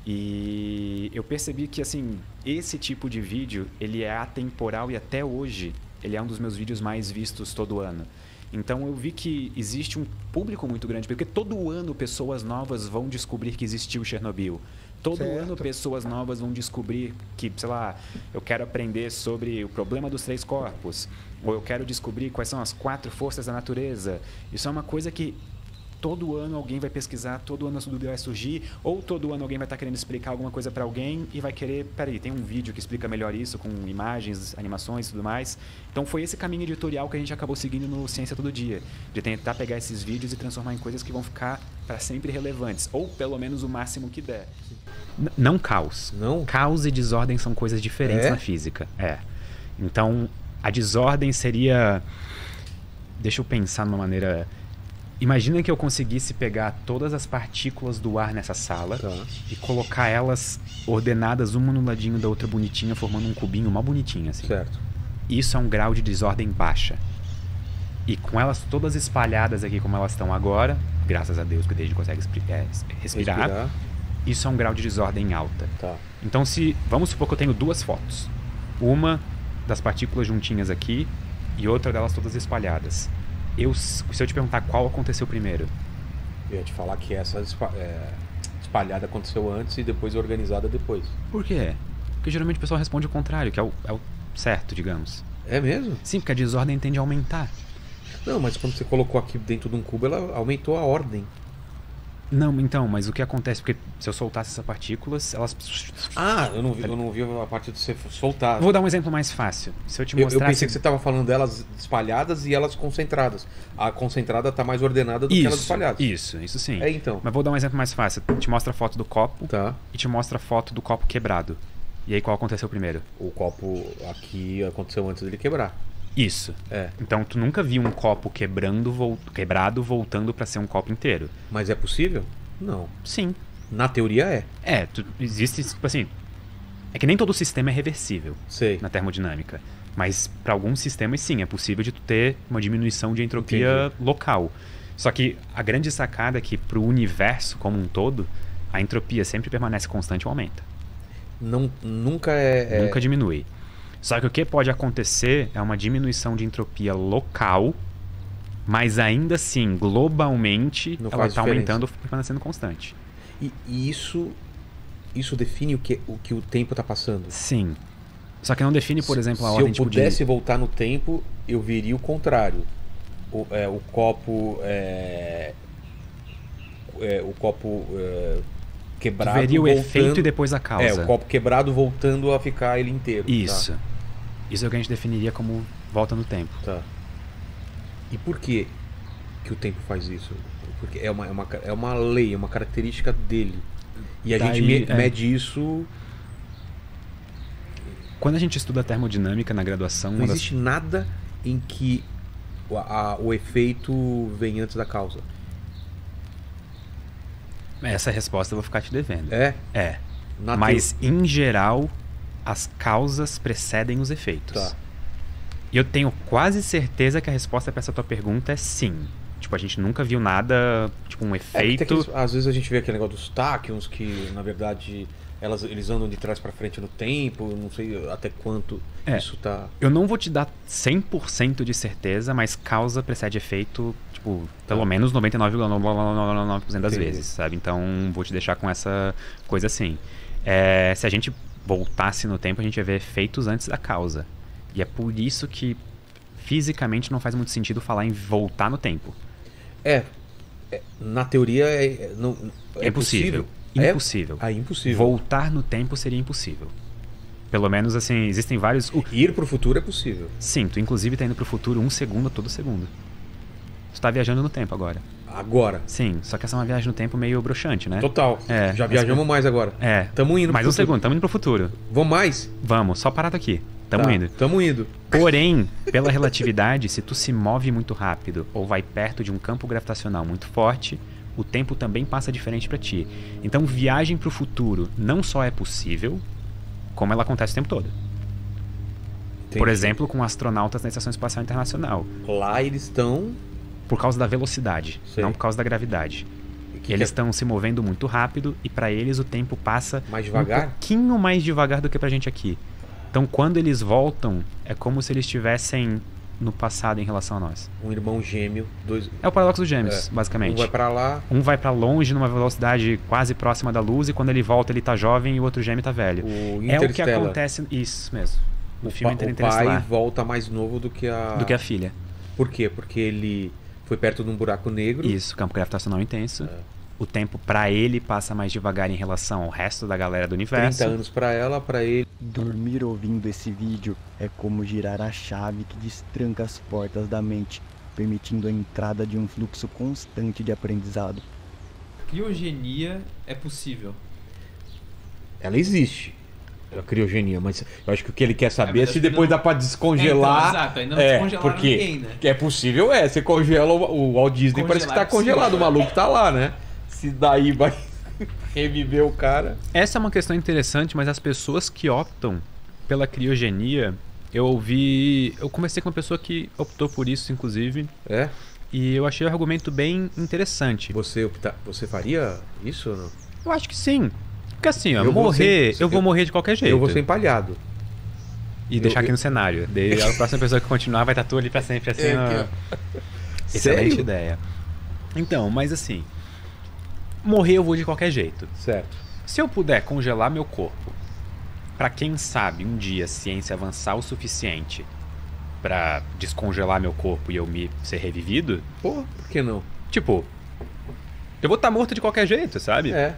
[SPEAKER 4] E eu percebi que, assim, esse tipo de vídeo, ele é atemporal e até hoje ele é um dos meus vídeos mais vistos todo ano. Então eu vi que existe um público muito grande, porque todo ano pessoas novas vão descobrir que existiu Chernobyl. Todo
[SPEAKER 8] Certo.
[SPEAKER 4] ano pessoas novas vão descobrir que, sei lá, eu quero aprender sobre o problema dos três corpos, ou eu quero descobrir quais são as quatro forças da natureza. Isso é uma coisa que todo ano alguém vai pesquisar, todo ano a dúvida vai surgir, ou todo ano alguém vai estar querendo explicar alguma coisa para alguém e vai querer, peraí, tem um vídeo que explica melhor isso, com imagens, animações e tudo mais. Então foi esse caminho editorial que a gente acabou seguindo no Ciência Todo Dia, de tentar pegar esses vídeos e transformar em coisas que vão ficar para sempre relevantes, ou pelo menos o máximo que der. N- não caos.
[SPEAKER 3] Não?
[SPEAKER 4] Caos e desordem são coisas diferentes
[SPEAKER 3] É?
[SPEAKER 4] na física. É. Então, a desordem seria... Deixa eu pensar numa maneira... Imagina que eu conseguisse pegar todas as partículas do ar nessa sala
[SPEAKER 3] Tá.
[SPEAKER 4] e colocar elas ordenadas uma no ladinho da outra bonitinha, formando um cubinho mó bonitinho, assim.
[SPEAKER 3] Certo.
[SPEAKER 4] Isso é um grau de desordem baixa. E com elas todas espalhadas aqui como elas estão agora, graças a Deus que a gente consegue expri- é, respirar,
[SPEAKER 3] Respirar.
[SPEAKER 4] isso é um grau de desordem alta.
[SPEAKER 3] Tá.
[SPEAKER 4] Então, se vamos supor que eu tenho duas fotos. Uma das partículas juntinhas aqui e outra delas todas espalhadas. Eu, se eu te perguntar qual aconteceu primeiro,
[SPEAKER 3] Eu ia te falar que essa espa- é, espalhada aconteceu antes e depois organizada depois.
[SPEAKER 4] por quê? Porque geralmente o pessoal responde o contrário, que é o, é o certo, digamos.
[SPEAKER 3] É mesmo?
[SPEAKER 4] Sim, porque a desordem tende a aumentar.
[SPEAKER 3] Não, mas quando você colocou aqui dentro de um cubo, ela aumentou a ordem.
[SPEAKER 4] Não, então, mas o que acontece? Porque se eu soltasse essas partículas, elas...
[SPEAKER 3] Ah, eu não vi, eu não vi a parte de você soltar.
[SPEAKER 4] Vou dar um exemplo mais fácil. Se eu te
[SPEAKER 3] Eu,
[SPEAKER 4] mostrasse...
[SPEAKER 3] eu pensei que você estava falando delas espalhadas e elas concentradas. A concentrada está mais ordenada do que elas
[SPEAKER 4] Isso,
[SPEAKER 3] espalhadas.
[SPEAKER 4] isso, isso sim.
[SPEAKER 3] É, então.
[SPEAKER 4] Mas vou dar um exemplo mais fácil. Te mostra a foto do copo
[SPEAKER 3] Tá.
[SPEAKER 4] e te mostra a foto do copo quebrado. E aí qual aconteceu primeiro?
[SPEAKER 3] O copo aqui aconteceu antes dele quebrar.
[SPEAKER 4] Isso.
[SPEAKER 3] É.
[SPEAKER 4] Então tu nunca viu um copo quebrando, vol- quebrado voltando para ser um copo inteiro.
[SPEAKER 3] Mas é possível? Não.
[SPEAKER 4] Sim.
[SPEAKER 3] Na teoria é.
[SPEAKER 4] É, tu, existe, tipo assim... É que nem todo sistema é reversível
[SPEAKER 3] Sei.
[SPEAKER 4] na termodinâmica. Mas para alguns sistemas, sim, é possível de tu ter uma diminuição de entropia local. Só que a grande sacada é que pro universo como um todo, a entropia sempre permanece constante ou aumenta.
[SPEAKER 3] Não, nunca é. é-
[SPEAKER 4] Nunca diminui. Só que o que pode acontecer é uma diminuição de entropia local, mas ainda assim, globalmente,
[SPEAKER 3] Não
[SPEAKER 4] ela
[SPEAKER 3] faz
[SPEAKER 4] está
[SPEAKER 3] diferença.
[SPEAKER 4] aumentando, permanecendo constante.
[SPEAKER 3] E, e isso, isso define o que o, que o tempo está passando.
[SPEAKER 4] Sim. Só que não define, por exemplo, a
[SPEAKER 3] Se
[SPEAKER 4] ordem
[SPEAKER 3] eu
[SPEAKER 4] tipo,
[SPEAKER 3] pudesse
[SPEAKER 4] de...
[SPEAKER 3] voltar no tempo, eu veria o contrário. O, é, o copo. É, é, o copo é,
[SPEAKER 4] Tu
[SPEAKER 3] quebrado.
[SPEAKER 4] veria o
[SPEAKER 3] voltando,
[SPEAKER 4] efeito e depois a causa.
[SPEAKER 3] É, o copo quebrado voltando a ficar ele inteiro.
[SPEAKER 4] Isso.
[SPEAKER 3] Tá,
[SPEAKER 4] Isso é o que a gente definiria como volta no tempo.
[SPEAKER 3] tá. E por que, que o tempo faz isso? Porque é uma, é uma, é uma lei, é uma característica dele. E a
[SPEAKER 4] Daí,
[SPEAKER 3] gente me-
[SPEAKER 4] é.
[SPEAKER 3] mede isso.
[SPEAKER 4] Quando a gente estuda termodinâmica na graduação,
[SPEAKER 3] Não
[SPEAKER 4] uma das-
[SPEAKER 3] existe nada em que o, a- o efeito vem antes da causa.
[SPEAKER 4] essa resposta eu vou ficar te devendo.
[SPEAKER 3] É?
[SPEAKER 4] É.
[SPEAKER 3] Na
[SPEAKER 4] Mas, em geral, as causas precedem os efeitos.
[SPEAKER 3] Tá.
[SPEAKER 4] E eu tenho quase certeza que a resposta para essa tua pergunta é sim. Tipo, a gente nunca viu nada, tipo, um
[SPEAKER 3] É, porque tem
[SPEAKER 4] efeito...
[SPEAKER 3] aqueles- às vezes a gente vê aquele negócio dos táquions que, na verdade, elas, eles andam de trás pra frente no tempo. Não sei até quanto
[SPEAKER 4] É.
[SPEAKER 3] isso tá.
[SPEAKER 4] Eu não vou te dar cem por cento de certeza, mas causa precede efeito, tipo, pelo
[SPEAKER 3] Tá.
[SPEAKER 4] menos noventa e nove vírgula nove nove por cento das
[SPEAKER 3] Entendi.
[SPEAKER 4] vezes, sabe? Então, vou te deixar com essa coisa assim. É, se a gente voltasse no tempo, a gente ia ver efeitos antes da causa. E é por isso que, fisicamente, não faz muito sentido falar em voltar no tempo.
[SPEAKER 3] É. é, na teoria é, é, não,
[SPEAKER 4] É impossível.
[SPEAKER 3] possível. É?
[SPEAKER 4] Impossível.
[SPEAKER 3] Ah, impossível.
[SPEAKER 4] Voltar no tempo seria impossível. Pelo menos, assim, existem vários... o-
[SPEAKER 3] Ir pro futuro é possível.
[SPEAKER 4] Sim, tu inclusive tá indo pro futuro um segundo a todo segundo. Tu tá viajando no tempo agora.
[SPEAKER 3] agora.
[SPEAKER 4] Sim, só que essa é uma viagem no tempo meio broxante, né?
[SPEAKER 3] Total.
[SPEAKER 4] É,
[SPEAKER 3] Já
[SPEAKER 4] mas-
[SPEAKER 3] viajamos mais agora.
[SPEAKER 4] É.
[SPEAKER 3] Tamo indo
[SPEAKER 4] Mais
[SPEAKER 3] pro
[SPEAKER 4] um
[SPEAKER 3] futuro.
[SPEAKER 4] segundo, tamo indo pro futuro.
[SPEAKER 3] Vamos mais?
[SPEAKER 4] Vamos, só parado aqui. Tamo
[SPEAKER 3] Tá,
[SPEAKER 4] indo.
[SPEAKER 3] Tamo indo.
[SPEAKER 4] Porém, pela relatividade, se tu se move muito rápido ou vai perto de um campo gravitacional muito forte, o tempo também passa diferente pra ti. Então, viagem pro futuro não só é possível, como ela acontece o tempo todo. Por
[SPEAKER 3] Entendi.
[SPEAKER 4] exemplo, com astronautas na Estação Espacial Internacional,
[SPEAKER 3] Lá eles estão...
[SPEAKER 4] por causa da velocidade,
[SPEAKER 3] Sei.
[SPEAKER 4] não por causa da gravidade.
[SPEAKER 3] que
[SPEAKER 4] Eles
[SPEAKER 3] que
[SPEAKER 4] estão se movendo muito rápido e pra eles o tempo passa
[SPEAKER 3] Mais
[SPEAKER 4] um
[SPEAKER 3] devagar?
[SPEAKER 4] pouquinho mais devagar do que pra gente aqui. Então, quando eles voltam, é como se eles estivessem no passado em relação a nós.
[SPEAKER 3] Um irmão gêmeo, dois...
[SPEAKER 4] É o paradoxo dos gêmeos,
[SPEAKER 3] É.
[SPEAKER 4] basicamente.
[SPEAKER 3] Um vai pra lá...
[SPEAKER 4] Um vai pra longe numa velocidade quase próxima da luz e quando ele volta ele tá jovem e o outro gêmeo tá velho.
[SPEAKER 3] O
[SPEAKER 4] É o que
[SPEAKER 3] Interstellar.
[SPEAKER 4] acontece, isso mesmo. No
[SPEAKER 3] O,
[SPEAKER 4] filme
[SPEAKER 3] pa- o pai
[SPEAKER 4] Interestelar,
[SPEAKER 3] volta mais novo do que a...
[SPEAKER 4] do que a filha.
[SPEAKER 3] Por quê? Porque ele foi perto de um buraco negro.
[SPEAKER 4] Isso, campo gravitacional intenso. O tempo pra ele passa mais devagar em relação ao resto da galera do universo.
[SPEAKER 3] trinta anos pra ela, pra ele...
[SPEAKER 1] Dormir ouvindo esse vídeo é como girar a chave que destranca as portas da mente, permitindo a entrada de um fluxo constante de aprendizado.
[SPEAKER 6] Criogenia é possível.
[SPEAKER 3] Ela existe. A criogenia, mas eu acho que o que ele quer saber
[SPEAKER 6] É,
[SPEAKER 3] é,
[SPEAKER 6] mas
[SPEAKER 3] se
[SPEAKER 6] acho que
[SPEAKER 3] depois
[SPEAKER 6] não-
[SPEAKER 3] dá pra
[SPEAKER 6] É,
[SPEAKER 3] descongelar.
[SPEAKER 6] então, exato, ainda não
[SPEAKER 3] É,
[SPEAKER 6] descongelaram
[SPEAKER 3] porque
[SPEAKER 6] ninguém, né?
[SPEAKER 3] que é possível, é. Você congela o, o Walt Disney, parece que tá
[SPEAKER 6] Congelar é
[SPEAKER 3] congelado. O
[SPEAKER 6] possível.
[SPEAKER 3] maluco tá lá, né? Se daí vai reviver o cara.
[SPEAKER 4] Essa é uma questão interessante, mas as pessoas que optam pela criogenia, eu ouvi. Eu comecei com uma pessoa que optou por isso, inclusive,
[SPEAKER 3] É?
[SPEAKER 4] e eu achei o argumento bem interessante.
[SPEAKER 3] Você, opta- você faria isso ou não?
[SPEAKER 4] Eu acho que sim. Porque assim, ó,
[SPEAKER 3] Eu vou
[SPEAKER 4] morrer,
[SPEAKER 3] ser-
[SPEAKER 4] eu vou
[SPEAKER 3] eu-
[SPEAKER 4] morrer de qualquer jeito.
[SPEAKER 3] Eu vou ser empalhado.
[SPEAKER 4] E deixar
[SPEAKER 3] eu-
[SPEAKER 4] aqui no cenário. Daí a próxima pessoa que continuar vai estar tu ali pra sempre, assim.
[SPEAKER 3] É,
[SPEAKER 4] ó.
[SPEAKER 3] que-
[SPEAKER 4] Excelente
[SPEAKER 3] Sério?
[SPEAKER 4] ideia. Então, mas assim, morrer eu vou de qualquer jeito.
[SPEAKER 3] Certo.
[SPEAKER 4] Se eu puder congelar meu corpo, pra quem sabe um dia a ciência avançar o suficiente pra descongelar meu corpo e eu me ser revivido,
[SPEAKER 3] Pô, por que não?
[SPEAKER 4] tipo, eu vou estar morto de qualquer jeito, sabe?
[SPEAKER 3] É.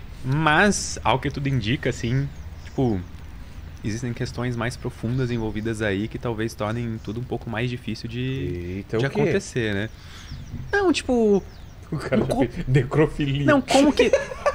[SPEAKER 4] Mas, ao que tudo indica, assim, tipo, existem questões mais profundas envolvidas aí que talvez tornem tudo um pouco mais difícil de,
[SPEAKER 3] Eita,
[SPEAKER 4] de
[SPEAKER 3] o quê?
[SPEAKER 4] acontecer, né? Não, tipo.
[SPEAKER 3] O cara
[SPEAKER 4] Um co-
[SPEAKER 3] fez necrofilia.
[SPEAKER 4] Não, como que.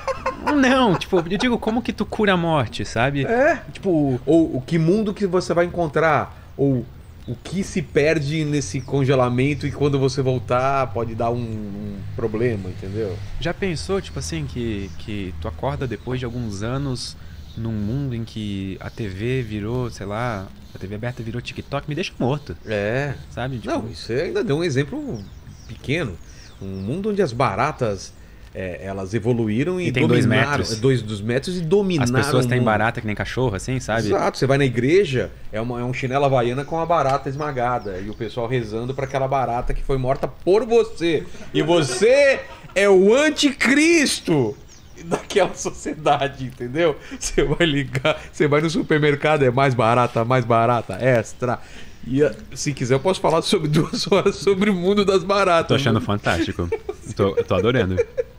[SPEAKER 4] Não, tipo, eu digo, como que tu cura a morte, sabe?
[SPEAKER 3] É.
[SPEAKER 4] Tipo,
[SPEAKER 3] Ou o que mundo que você vai encontrar? Ou o que se perde nesse congelamento e quando você voltar pode dar um, um problema, entendeu?
[SPEAKER 4] já pensou, tipo assim, que, que tu acorda depois de alguns anos num mundo em que a T V virou, sei lá, a T V aberta virou TikTok, me deixa morto,
[SPEAKER 3] É.
[SPEAKER 4] sabe? Tipo,
[SPEAKER 3] Não, isso ainda deu um exemplo pequeno. Um mundo onde as baratas é, elas evoluíram e,
[SPEAKER 4] E tem dois
[SPEAKER 3] dominaram.
[SPEAKER 4] metros.
[SPEAKER 3] é, Dois dos metros e dominaram.
[SPEAKER 4] as pessoas
[SPEAKER 3] o
[SPEAKER 4] têm
[SPEAKER 3] mundo.
[SPEAKER 4] barata que nem cachorro, assim, sabe?
[SPEAKER 3] Exato, você vai na igreja, é, uma, é um chinelo havaiana com uma barata esmagada. E o pessoal rezando pra aquela barata que foi morta por você. E você é o anticristo daquela sociedade, entendeu? Você vai ligar, você vai no supermercado, é mais barata, mais barata, extra. E a- se quiser, eu posso falar sobre duas horas sobre o mundo das baratas.
[SPEAKER 4] Tô achando fantástico. tô, tô adorando.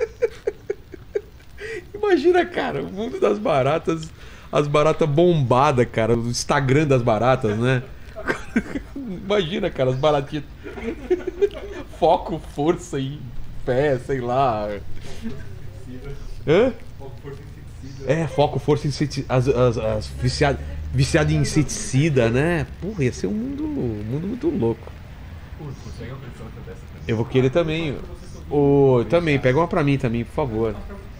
[SPEAKER 3] Imagina, cara, o mundo das baratas, as baratas bombadas, cara, o Instagram das baratas, né? Imagina, cara, as baratinhas. Foco, força e fé, sei lá. Hã? É, foco, força e inseticida. As, as, as viciadas viciado em inseticida, né? Porra, ia ser um mundo, um mundo muito louco. Eu vou querer também. Ô, também, pega uma pra mim também, por favor.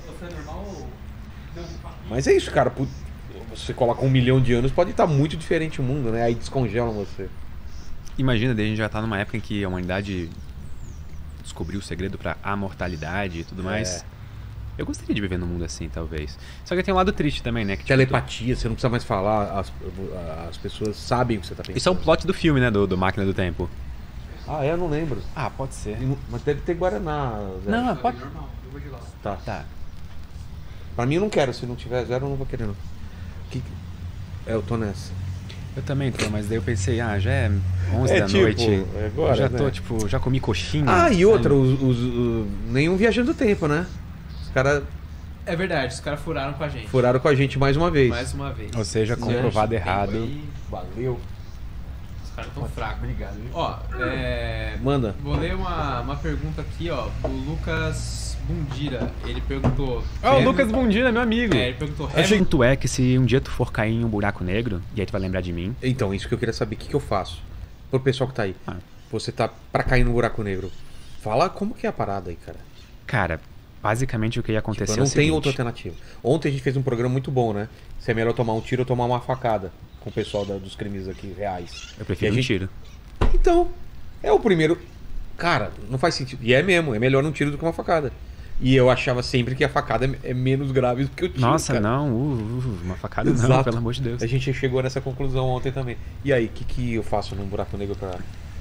[SPEAKER 3] Mas é isso, cara. pu- Você coloca um milhão de anos, pode estar muito diferente o mundo, né? Aí descongelam você.
[SPEAKER 4] Imagina, daí a gente já tá numa época em que a humanidade descobriu o segredo pra amortalidade e tudo mais. Eu gostaria de viver num mundo assim, talvez. Só que tem um lado triste também, né? Que, tipo,
[SPEAKER 3] Telepatia, você não precisa mais falar, as, as pessoas sabem o que você tá pensando.
[SPEAKER 4] isso é um plot do filme, né? Do, do Máquina do Tempo.
[SPEAKER 3] Ah, é? Eu não lembro.
[SPEAKER 4] Ah, pode ser.
[SPEAKER 3] E não- Mas deve ter Guaraná. Zé.
[SPEAKER 4] Não, pode.
[SPEAKER 3] Tá.
[SPEAKER 4] Tá.
[SPEAKER 3] Pra mim eu não quero, se não tiver zero eu não vou querer não. Que... que- É, eu tô nessa.
[SPEAKER 4] Eu também tô, mas daí eu pensei, ah, já é onze
[SPEAKER 3] É
[SPEAKER 4] da
[SPEAKER 3] tipo,
[SPEAKER 4] noite.
[SPEAKER 3] é agora,
[SPEAKER 4] eu já
[SPEAKER 3] né?
[SPEAKER 4] tô, tipo, já comi coxinha.
[SPEAKER 3] Ah, e
[SPEAKER 4] sabe?
[SPEAKER 3] outra, os, os- os- nenhum viajando do tempo, né? Os caras
[SPEAKER 6] É verdade, os caras furaram com a gente.
[SPEAKER 3] furaram com a gente mais uma vez.
[SPEAKER 6] Mais uma vez.
[SPEAKER 4] Ou seja, comprovado
[SPEAKER 6] Tempo
[SPEAKER 4] errado.
[SPEAKER 6] aí.
[SPEAKER 3] Valeu.
[SPEAKER 6] caras tão fracos. Obrigado. Ó, é...
[SPEAKER 3] Manda.
[SPEAKER 6] Vou ler uma, uma pergunta aqui, ó, do Lucas Bundira. Ele perguntou...
[SPEAKER 4] Ah, o
[SPEAKER 6] Heaven-
[SPEAKER 4] Lucas Bundina, meu amigo.
[SPEAKER 6] É, ele perguntou...
[SPEAKER 4] Eu
[SPEAKER 6] Heaven-
[SPEAKER 4] Tanto é que se um dia tu for cair em um buraco negro, e aí tu vai lembrar de mim,
[SPEAKER 3] Então, isso que eu queria saber. O que, que eu faço? Pro pessoal que tá aí.
[SPEAKER 4] Ah.
[SPEAKER 3] Você tá pra cair no buraco negro. Fala como que é a parada aí, cara.
[SPEAKER 4] cara, basicamente o que ia
[SPEAKER 3] Tipo,
[SPEAKER 4] acontecer é
[SPEAKER 3] não
[SPEAKER 4] o
[SPEAKER 3] tem
[SPEAKER 4] seguinte.
[SPEAKER 3] outra alternativa. Ontem a gente fez um programa muito bom, né? Se é melhor tomar um tiro ou tomar uma facada. Com o pessoal da- dos crimes aqui reais.
[SPEAKER 4] Eu prefiro
[SPEAKER 3] E a
[SPEAKER 4] um
[SPEAKER 3] gente-
[SPEAKER 4] tiro.
[SPEAKER 3] Então, é o primeiro. Cara, não faz sentido. E é mesmo, é melhor um tiro do que uma facada. E eu achava sempre que a facada é é menos grave do que o tiro.
[SPEAKER 4] Nossa,
[SPEAKER 3] cara.
[SPEAKER 4] não, uh, uh, uma facada não,
[SPEAKER 3] Exato.
[SPEAKER 4] pelo amor de Deus.
[SPEAKER 3] A gente chegou nessa conclusão ontem também. E aí, o que, que eu faço num buraco negro pra.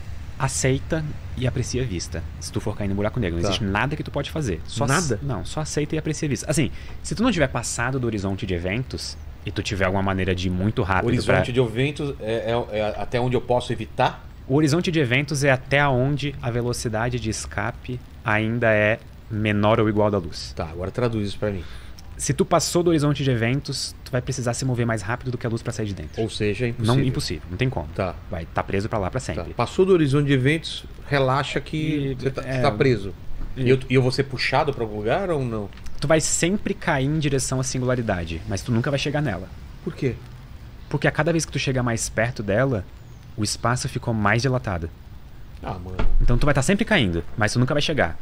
[SPEAKER 4] Aceita e aprecia a vista. Se tu for cair no buraco negro, não
[SPEAKER 3] Tá.
[SPEAKER 4] existe nada que tu pode fazer. Só
[SPEAKER 3] Nada?
[SPEAKER 4] Não, só aceita e aprecia a vista. Assim, se tu não tiver passado do horizonte de eventos e tu tiver alguma maneira de ir muito rápido
[SPEAKER 3] Horizonte
[SPEAKER 4] pra...
[SPEAKER 3] de eventos é, é- é até onde eu posso evitar?
[SPEAKER 4] O horizonte de eventos é até onde a velocidade de escape ainda é menor ou igual da luz.
[SPEAKER 3] Tá, agora traduz isso pra mim.
[SPEAKER 4] Se tu passou do horizonte de eventos, tu vai precisar se mover mais rápido do que a luz pra sair de dentro.
[SPEAKER 3] Ou seja, é impossível.
[SPEAKER 4] Não impossível, não tem como.
[SPEAKER 3] Tá.
[SPEAKER 4] Vai estar preso pra lá pra
[SPEAKER 3] Tá.
[SPEAKER 4] sempre.
[SPEAKER 3] Passou do horizonte de eventos, relaxa que
[SPEAKER 4] E-
[SPEAKER 3] você tá,
[SPEAKER 4] é,
[SPEAKER 3] você tá preso.
[SPEAKER 4] e-
[SPEAKER 3] E eu, e eu vou ser puxado pra algum lugar ou não?
[SPEAKER 4] Tu vai sempre cair em direção à singularidade, mas tu nunca vai chegar nela.
[SPEAKER 3] Por quê?
[SPEAKER 4] Porque a cada vez que tu chega mais perto dela, o espaço ficou mais dilatado.
[SPEAKER 3] Ah, mano.
[SPEAKER 4] Então tu vai estar sempre caindo, mas tu nunca vai chegar.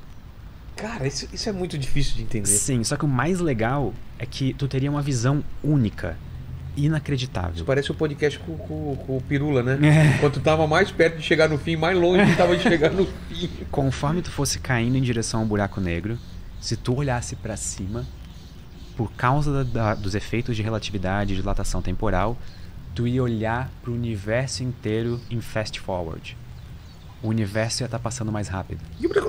[SPEAKER 3] Cara, isso, isso é muito difícil de entender.
[SPEAKER 4] Sim, só que o mais legal é que tu teria uma visão única,
[SPEAKER 3] Isso
[SPEAKER 4] inacreditável.
[SPEAKER 3] parece o podcast com, com- com o Pirula, né?
[SPEAKER 4] É.
[SPEAKER 3] Quando tu tava mais perto de chegar no fim, mais longe tu tava de chegar no fim.
[SPEAKER 4] Conforme tu fosse caindo em direção ao buraco negro, se tu olhasse pra cima, por causa da- da- dos efeitos de relatividade e dilatação temporal, tu ia olhar pro universo inteiro em fast forward. O universo ia estar passando mais rápido.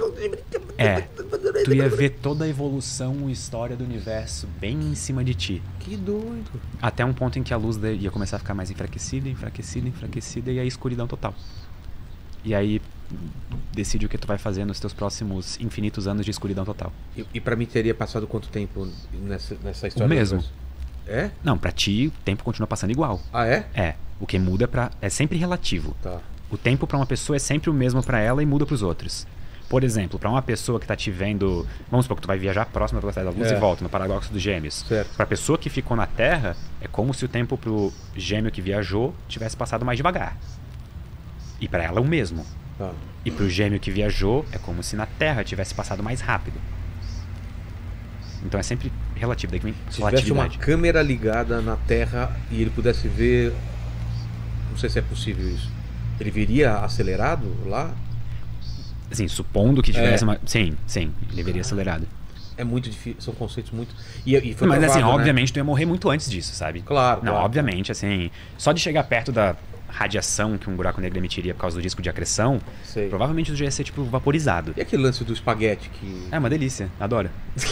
[SPEAKER 4] É. Tu ia ver toda a evolução e história do universo bem em cima de ti.
[SPEAKER 3] Que doido.
[SPEAKER 4] Até um ponto em que a luz da- ia começar a ficar mais enfraquecida, enfraquecida, enfraquecida e aí escuridão total. E aí decide o que tu vai fazer nos teus próximos infinitos anos de escuridão total.
[SPEAKER 3] E, e pra mim teria passado quanto tempo nessa, nessa história?
[SPEAKER 4] O
[SPEAKER 3] do
[SPEAKER 4] mesmo.
[SPEAKER 3] universo? É?
[SPEAKER 4] Não, pra ti o tempo continua passando igual.
[SPEAKER 3] Ah, é?
[SPEAKER 4] É, o que muda pra... é sempre relativo.
[SPEAKER 3] Tá.
[SPEAKER 4] O tempo pra uma pessoa é sempre o mesmo pra ela e muda pros outros. Por exemplo, pra uma pessoa que tá te vendo, vamos supor que tu vai viajar próximo da velocidade da luz
[SPEAKER 3] É.
[SPEAKER 4] e volta no paradoxo dos gêmeos.
[SPEAKER 3] Certo.
[SPEAKER 4] Pra pessoa que ficou na Terra, é como se o tempo pro gêmeo que viajou tivesse passado mais devagar. E pra ela é o mesmo.
[SPEAKER 3] Tá.
[SPEAKER 4] E pro gêmeo que viajou, é como se na Terra tivesse passado mais rápido. Então é sempre relativo, daí que vem
[SPEAKER 3] Se tivesse uma
[SPEAKER 4] relatividade.
[SPEAKER 3] câmera ligada na Terra e ele pudesse ver. Não sei se é possível isso. Ele viria acelerado lá?
[SPEAKER 4] Assim, supondo que tivesse
[SPEAKER 3] É.
[SPEAKER 4] uma... Sim, sim, ele veria acelerado.
[SPEAKER 3] É muito difícil, são conceitos muito. E, e foi
[SPEAKER 4] Mas assim,
[SPEAKER 3] provado, né?
[SPEAKER 4] obviamente tu ia morrer muito antes disso, sabe?
[SPEAKER 3] Claro,
[SPEAKER 4] Não,
[SPEAKER 3] claro.
[SPEAKER 4] obviamente, assim, só de chegar perto da radiação que um buraco negro emitiria por causa do disco de acreção,
[SPEAKER 3] Sei.
[SPEAKER 4] provavelmente tu já ia ser, tipo, vaporizado.
[SPEAKER 3] E aquele lance do espaguete que.
[SPEAKER 4] É uma delícia, adoro.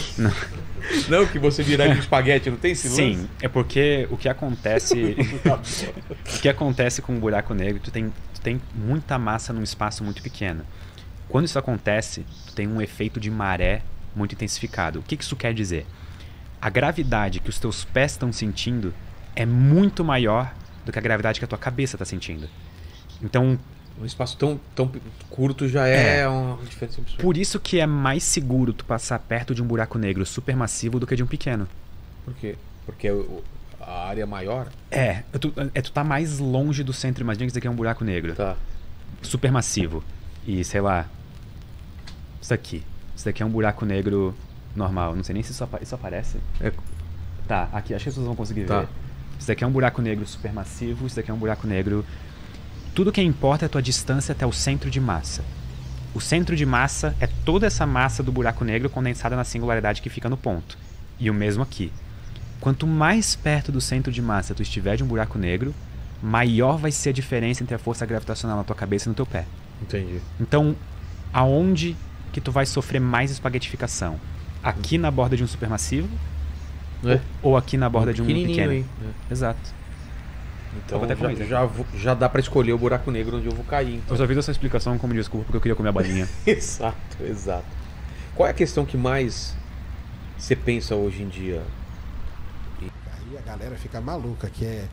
[SPEAKER 3] Não, que você virar de espaguete, não tem esse lance?
[SPEAKER 4] Sim, é porque o que acontece... o que acontece com um buraco negro, tu tem, tu tem muita massa num espaço muito pequeno. Quando isso acontece, tu tem um efeito de maré muito intensificado. O que que isso quer dizer? A gravidade que os teus pés estão sentindo é muito maior do que a gravidade que a tua cabeça está sentindo. Então,
[SPEAKER 3] Um espaço tão, tão curto já é,
[SPEAKER 4] É.
[SPEAKER 3] uma diferença absurda.
[SPEAKER 4] por isso que é mais seguro tu passar perto de um buraco negro supermassivo do que de um pequeno.
[SPEAKER 3] Por quê? Porque o- a área é maior?
[SPEAKER 4] É, é tu, é tu tá mais longe do centro. Imagina que isso aqui é um buraco negro.
[SPEAKER 3] Tá.
[SPEAKER 4] Supermassivo. E, sei lá, isso aqui. Isso daqui é um buraco negro normal. Não sei nem se isso, apa- isso aparece.
[SPEAKER 3] É-
[SPEAKER 4] Tá, aqui, acho que vocês vão conseguir
[SPEAKER 3] Tá.
[SPEAKER 4] ver. Isso daqui é um buraco negro supermassivo, isso daqui é um buraco negro... Tudo que importa é a tua distância até o centro de massa. O centro de massa é toda essa massa do buraco negro condensada na singularidade que fica no ponto. E o mesmo aqui. Quanto mais perto do centro de massa tu estiver de um buraco negro, maior vai ser a diferença entre a força gravitacional na tua cabeça e no teu pé.
[SPEAKER 3] Entendi.
[SPEAKER 4] Então, aonde que tu vai sofrer mais espaguetificação? Aqui na borda de um supermassivo
[SPEAKER 3] É.
[SPEAKER 4] ou aqui na borda de um
[SPEAKER 3] Pequenininho
[SPEAKER 4] pequeno?
[SPEAKER 3] aí.
[SPEAKER 4] Exato.
[SPEAKER 3] Então
[SPEAKER 4] Vou até
[SPEAKER 3] já,
[SPEAKER 4] comer, né?
[SPEAKER 3] já, vou- já dá pra escolher o buraco negro onde eu vou cair. Então.
[SPEAKER 4] Eu só fiz essa explicação como desculpa porque eu queria comer a balinha.
[SPEAKER 3] Exato, exato. Qual é a questão que mais você pensa hoje em dia?
[SPEAKER 8] Aí a galera fica maluca, que é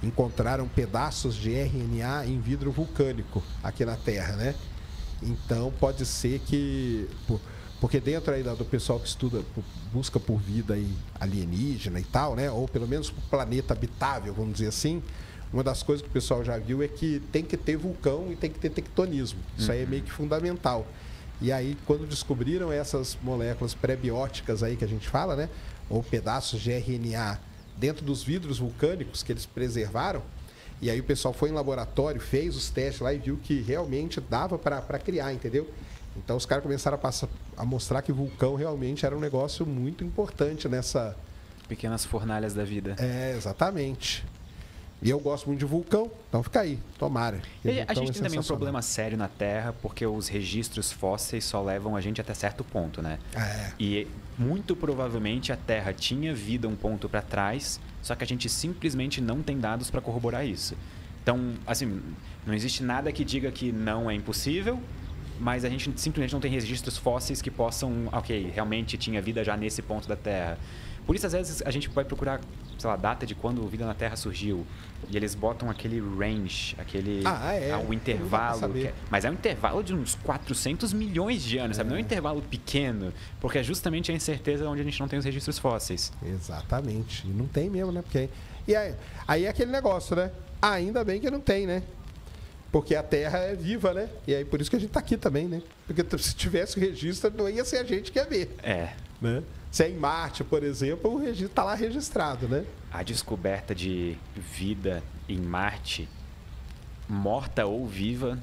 [SPEAKER 8] encontraram pedaços de R N A em vidro vulcânico aqui na Terra, né? Então pode ser que... Porque dentro aí do pessoal que estuda, busca por vida aí alienígena e tal, né? Ou pelo menos planeta habitável, vamos dizer assim. Uma das coisas que o pessoal já viu é que tem que ter vulcão e tem que ter tectonismo. Isso aí é meio que fundamental. E aí, quando descobriram essas moléculas pré-bióticas aí que a gente fala, né? Ou pedaços de R N A dentro dos vidros vulcânicos que eles preservaram, e aí o pessoal foi em laboratório, fez os testes lá e viu que realmente dava para criar, entendeu? Então os caras começaram a, passar, a mostrar que vulcão realmente era um negócio muito importante nessa...
[SPEAKER 4] Pequenas fornalhas da vida.
[SPEAKER 8] É, exatamente. E eu gosto muito de vulcão, então fica aí, tomara.
[SPEAKER 4] E a gente tem também um problema sério na Terra, porque os registros fósseis só levam a gente até certo ponto, né?
[SPEAKER 8] É.
[SPEAKER 4] E muito provavelmente a Terra tinha vida um ponto para trás, só que a gente simplesmente não tem dados para corroborar isso. Então, assim, não existe nada que diga que não é impossível, mas a gente simplesmente não tem registros fósseis que possam, ok, realmente tinha vida já nesse ponto da Terra. Por isso, às vezes, a gente vai procurar, sei lá, a data de quando a vida na Terra surgiu. E eles botam aquele range, aquele...
[SPEAKER 8] Ah, é.
[SPEAKER 4] O intervalo. Que é, mas é um intervalo de uns quatrocentos milhões de anos, é. sabe? Não é um intervalo pequeno, porque é justamente a incerteza onde a gente não tem os registros fósseis.
[SPEAKER 8] Exatamente. E não tem mesmo, né? Porque... E aí, aí é aquele negócio, né? Ainda bem que não tem, né? Porque a Terra é viva, né? E aí por isso que a gente tá aqui também, né? Porque se tivesse registro, não ia ser a gente que ia ver.
[SPEAKER 4] É.
[SPEAKER 8] Né? Se é em Marte, por exemplo, o registro está lá registrado, né?
[SPEAKER 4] A descoberta de vida em Marte, morta ou viva,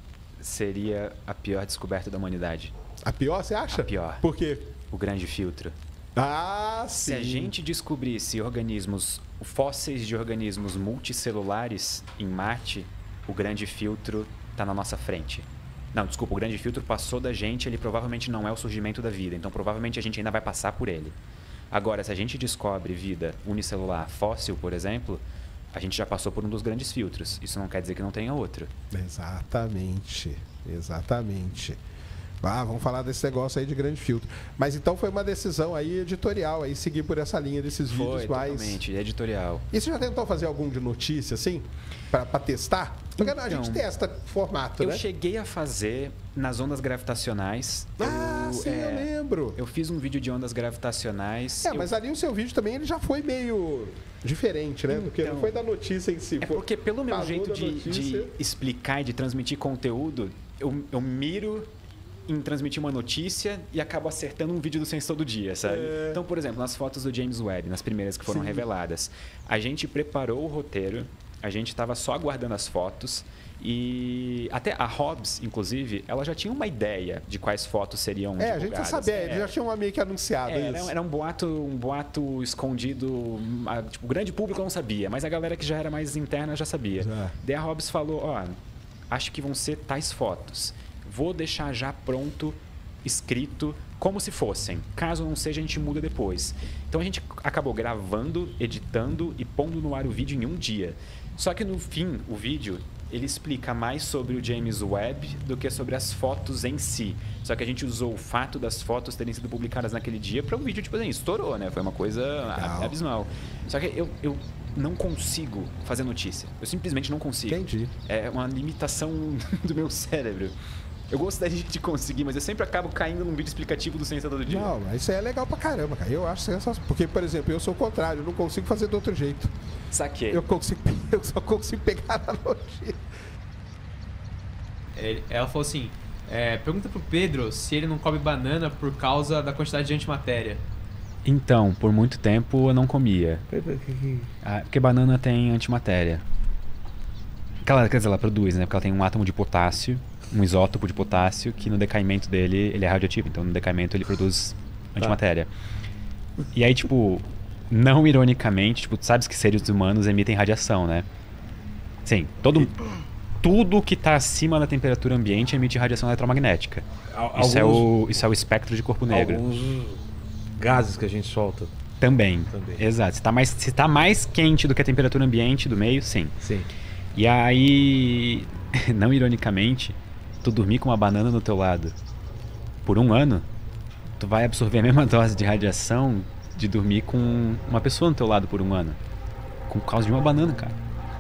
[SPEAKER 4] seria a pior descoberta da humanidade.
[SPEAKER 8] A pior, você acha?
[SPEAKER 4] A pior.
[SPEAKER 8] Por quê?
[SPEAKER 4] O grande filtro.
[SPEAKER 8] Ah, sim.
[SPEAKER 4] Se a gente descobrisse organismos, fósseis de organismos multicelulares em Marte, o grande filtro está na nossa frente. Não, desculpa, o grande filtro passou da gente, ele provavelmente não é o surgimento da vida, então provavelmente a gente ainda vai passar por ele. Agora, se a gente descobre vida unicelular fóssil, por exemplo, a gente já passou por um dos grandes filtros. Isso não quer dizer que não tenha outro.
[SPEAKER 8] Exatamente, exatamente. Ah, vamos falar desse negócio aí de grande filtro. Mas então foi uma decisão aí editorial, aí seguir por essa linha desses
[SPEAKER 4] foi,
[SPEAKER 8] vídeos mais...
[SPEAKER 4] totalmente, editorial.
[SPEAKER 8] E você já tentou fazer algum de notícia, assim, para testar? Porque
[SPEAKER 4] então,
[SPEAKER 8] a gente testa formato,
[SPEAKER 4] eu
[SPEAKER 8] né? Eu
[SPEAKER 4] cheguei a fazer nas ondas gravitacionais.
[SPEAKER 8] Ah,
[SPEAKER 4] eu,
[SPEAKER 8] sim, é, eu lembro.
[SPEAKER 4] Eu fiz um vídeo de ondas gravitacionais.
[SPEAKER 8] É,
[SPEAKER 4] eu...
[SPEAKER 8] mas ali o seu vídeo também ele já foi meio diferente, né? Então, porque não foi da notícia em si.
[SPEAKER 4] É porque pelo meu jeito de,
[SPEAKER 8] notícia...
[SPEAKER 4] de explicar e de transmitir conteúdo, eu, eu miro em transmitir uma notícia e acabo acertando um vídeo do Ciência Todo Dia, sabe? É. Então, por exemplo, nas fotos do James Webb, nas primeiras que foram Sim. reveladas, a gente preparou o roteiro, a gente estava só aguardando as fotos e até a Hobbs, inclusive, ela já tinha uma ideia de quais fotos seriam
[SPEAKER 8] É,
[SPEAKER 4] divulgadas.
[SPEAKER 8] a gente já sabia,
[SPEAKER 4] é.
[SPEAKER 8] ele já tinha uma meio que anunciado
[SPEAKER 4] é,
[SPEAKER 8] isso.
[SPEAKER 4] Era, era um boato, um boato escondido, tipo, o grande público não sabia, mas a galera que já era mais interna já sabia. Já. Daí a Hobbs falou, ó, acho que vão ser tais fotos. Vou deixar já pronto, escrito, como se fossem. Caso não seja, a gente muda depois. Então a gente acabou gravando, editando e pondo no ar o vídeo em um dia. Só que no fim, o vídeo, ele explica mais sobre o James Webb do que sobre as fotos em si. Só que a gente usou o fato das fotos terem sido publicadas naquele dia para um vídeo, tipo assim, estourou, né? Foi uma coisa Legal. abismal. Só que eu... eu não consigo fazer notícia. Eu simplesmente não consigo.
[SPEAKER 8] Entendi.
[SPEAKER 4] É uma limitação do meu cérebro. Eu gostaria de conseguir, mas eu sempre acabo caindo num vídeo explicativo do Ciência Todo Dia.
[SPEAKER 8] Não, mas isso aí é legal pra caramba, cara. Eu acho sensacional. Porque, por exemplo, eu sou o contrário. Eu não consigo fazer de outro jeito.
[SPEAKER 4] Saquei.
[SPEAKER 8] Eu, consigo, eu só consigo pegar na notícia.
[SPEAKER 6] Ela falou assim, é, pergunta pro Pedro se ele não come banana por causa da quantidade de antimatéria.
[SPEAKER 4] Então, por muito tempo eu não comia. Ah, porque banana tem antimatéria. Ela, quer dizer, ela produz, né? Porque ela tem um átomo de potássio, um isótopo de potássio, que no decaimento dele, ele é radioativo. Então, no decaimento, ele produz antimatéria. Ah. E aí, tipo, não ironicamente, tipo, tu sabes que seres humanos emitem radiação, né? Sim, todo... Tudo que está acima da temperatura ambiente emite radiação eletromagnética. Alguns, isso, é o, isso é o espectro de corpo negro.
[SPEAKER 3] Alguns gases que a gente solta.
[SPEAKER 4] Também. Também. Exato. Se está mais, se tá mais quente do que a temperatura ambiente do meio, sim.
[SPEAKER 3] Sim.
[SPEAKER 4] E aí, não ironicamente, tu dormir com uma banana do teu lado por um ano, tu vai absorver a mesma dose de radiação de dormir com uma pessoa do teu lado por um ano. Com causa de uma banana, cara.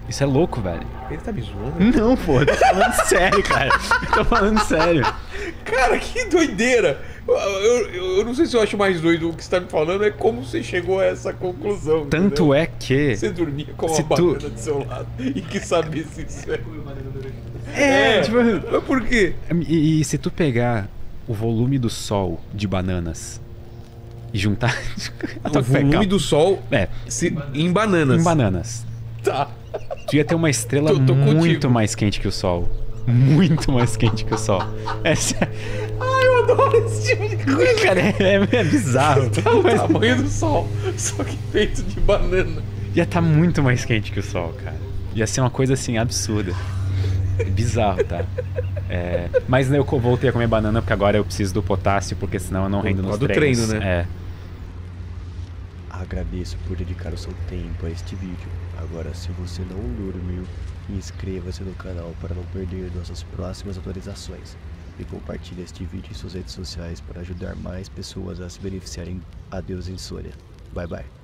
[SPEAKER 4] Isso é louco, velho.
[SPEAKER 3] Ele tá me zoando?
[SPEAKER 4] Não, pô, eu tô falando sério, cara. Eu tô falando sério.
[SPEAKER 3] Cara, que doideira! Eu, eu, eu não sei se eu acho mais doido o que você tá me falando, é como você chegou a essa conclusão.
[SPEAKER 4] Tanto
[SPEAKER 3] entendeu?
[SPEAKER 4] é que...
[SPEAKER 3] Você dormia com uma
[SPEAKER 4] se
[SPEAKER 3] banana
[SPEAKER 4] tu-
[SPEAKER 3] do seu lado e que sabia se isso é.
[SPEAKER 4] É, tipo...
[SPEAKER 3] Mas por quê?
[SPEAKER 4] E, e se tu pegar o volume do sol de bananas e juntar...
[SPEAKER 3] O volume do sol
[SPEAKER 4] É,
[SPEAKER 3] se- em bananas.
[SPEAKER 4] em bananas.
[SPEAKER 3] Tá.
[SPEAKER 4] Tu ia ter uma estrela
[SPEAKER 3] Tô- tô
[SPEAKER 4] muito
[SPEAKER 3] contigo.
[SPEAKER 4] mais quente que o sol. Muito mais quente que o sol. Essa...
[SPEAKER 3] Ai, eu adoro esse tipo de coisa.
[SPEAKER 4] Cara, é, é bizarro.
[SPEAKER 3] Tá o
[SPEAKER 4] Mas
[SPEAKER 3] tamanho do sol, só que feito de banana.
[SPEAKER 4] ia estar muito mais quente que o sol, cara. Ia ser uma coisa assim absurda. Bizarro, tá? É, mas eu co- voltei a comer banana porque agora eu preciso do potássio, porque senão eu não
[SPEAKER 3] Por
[SPEAKER 4] rendo nos
[SPEAKER 3] causa do
[SPEAKER 4] treinos.
[SPEAKER 3] treino, né?
[SPEAKER 4] É.
[SPEAKER 2] Agradeço por dedicar o seu tempo a este vídeo. Agora, se você não dormiu, inscreva-se no canal para não perder nossas próximas atualizações. E compartilhe este vídeo em suas redes sociais para ajudar mais pessoas a se beneficiarem. Adeus, insônia. Bye bye.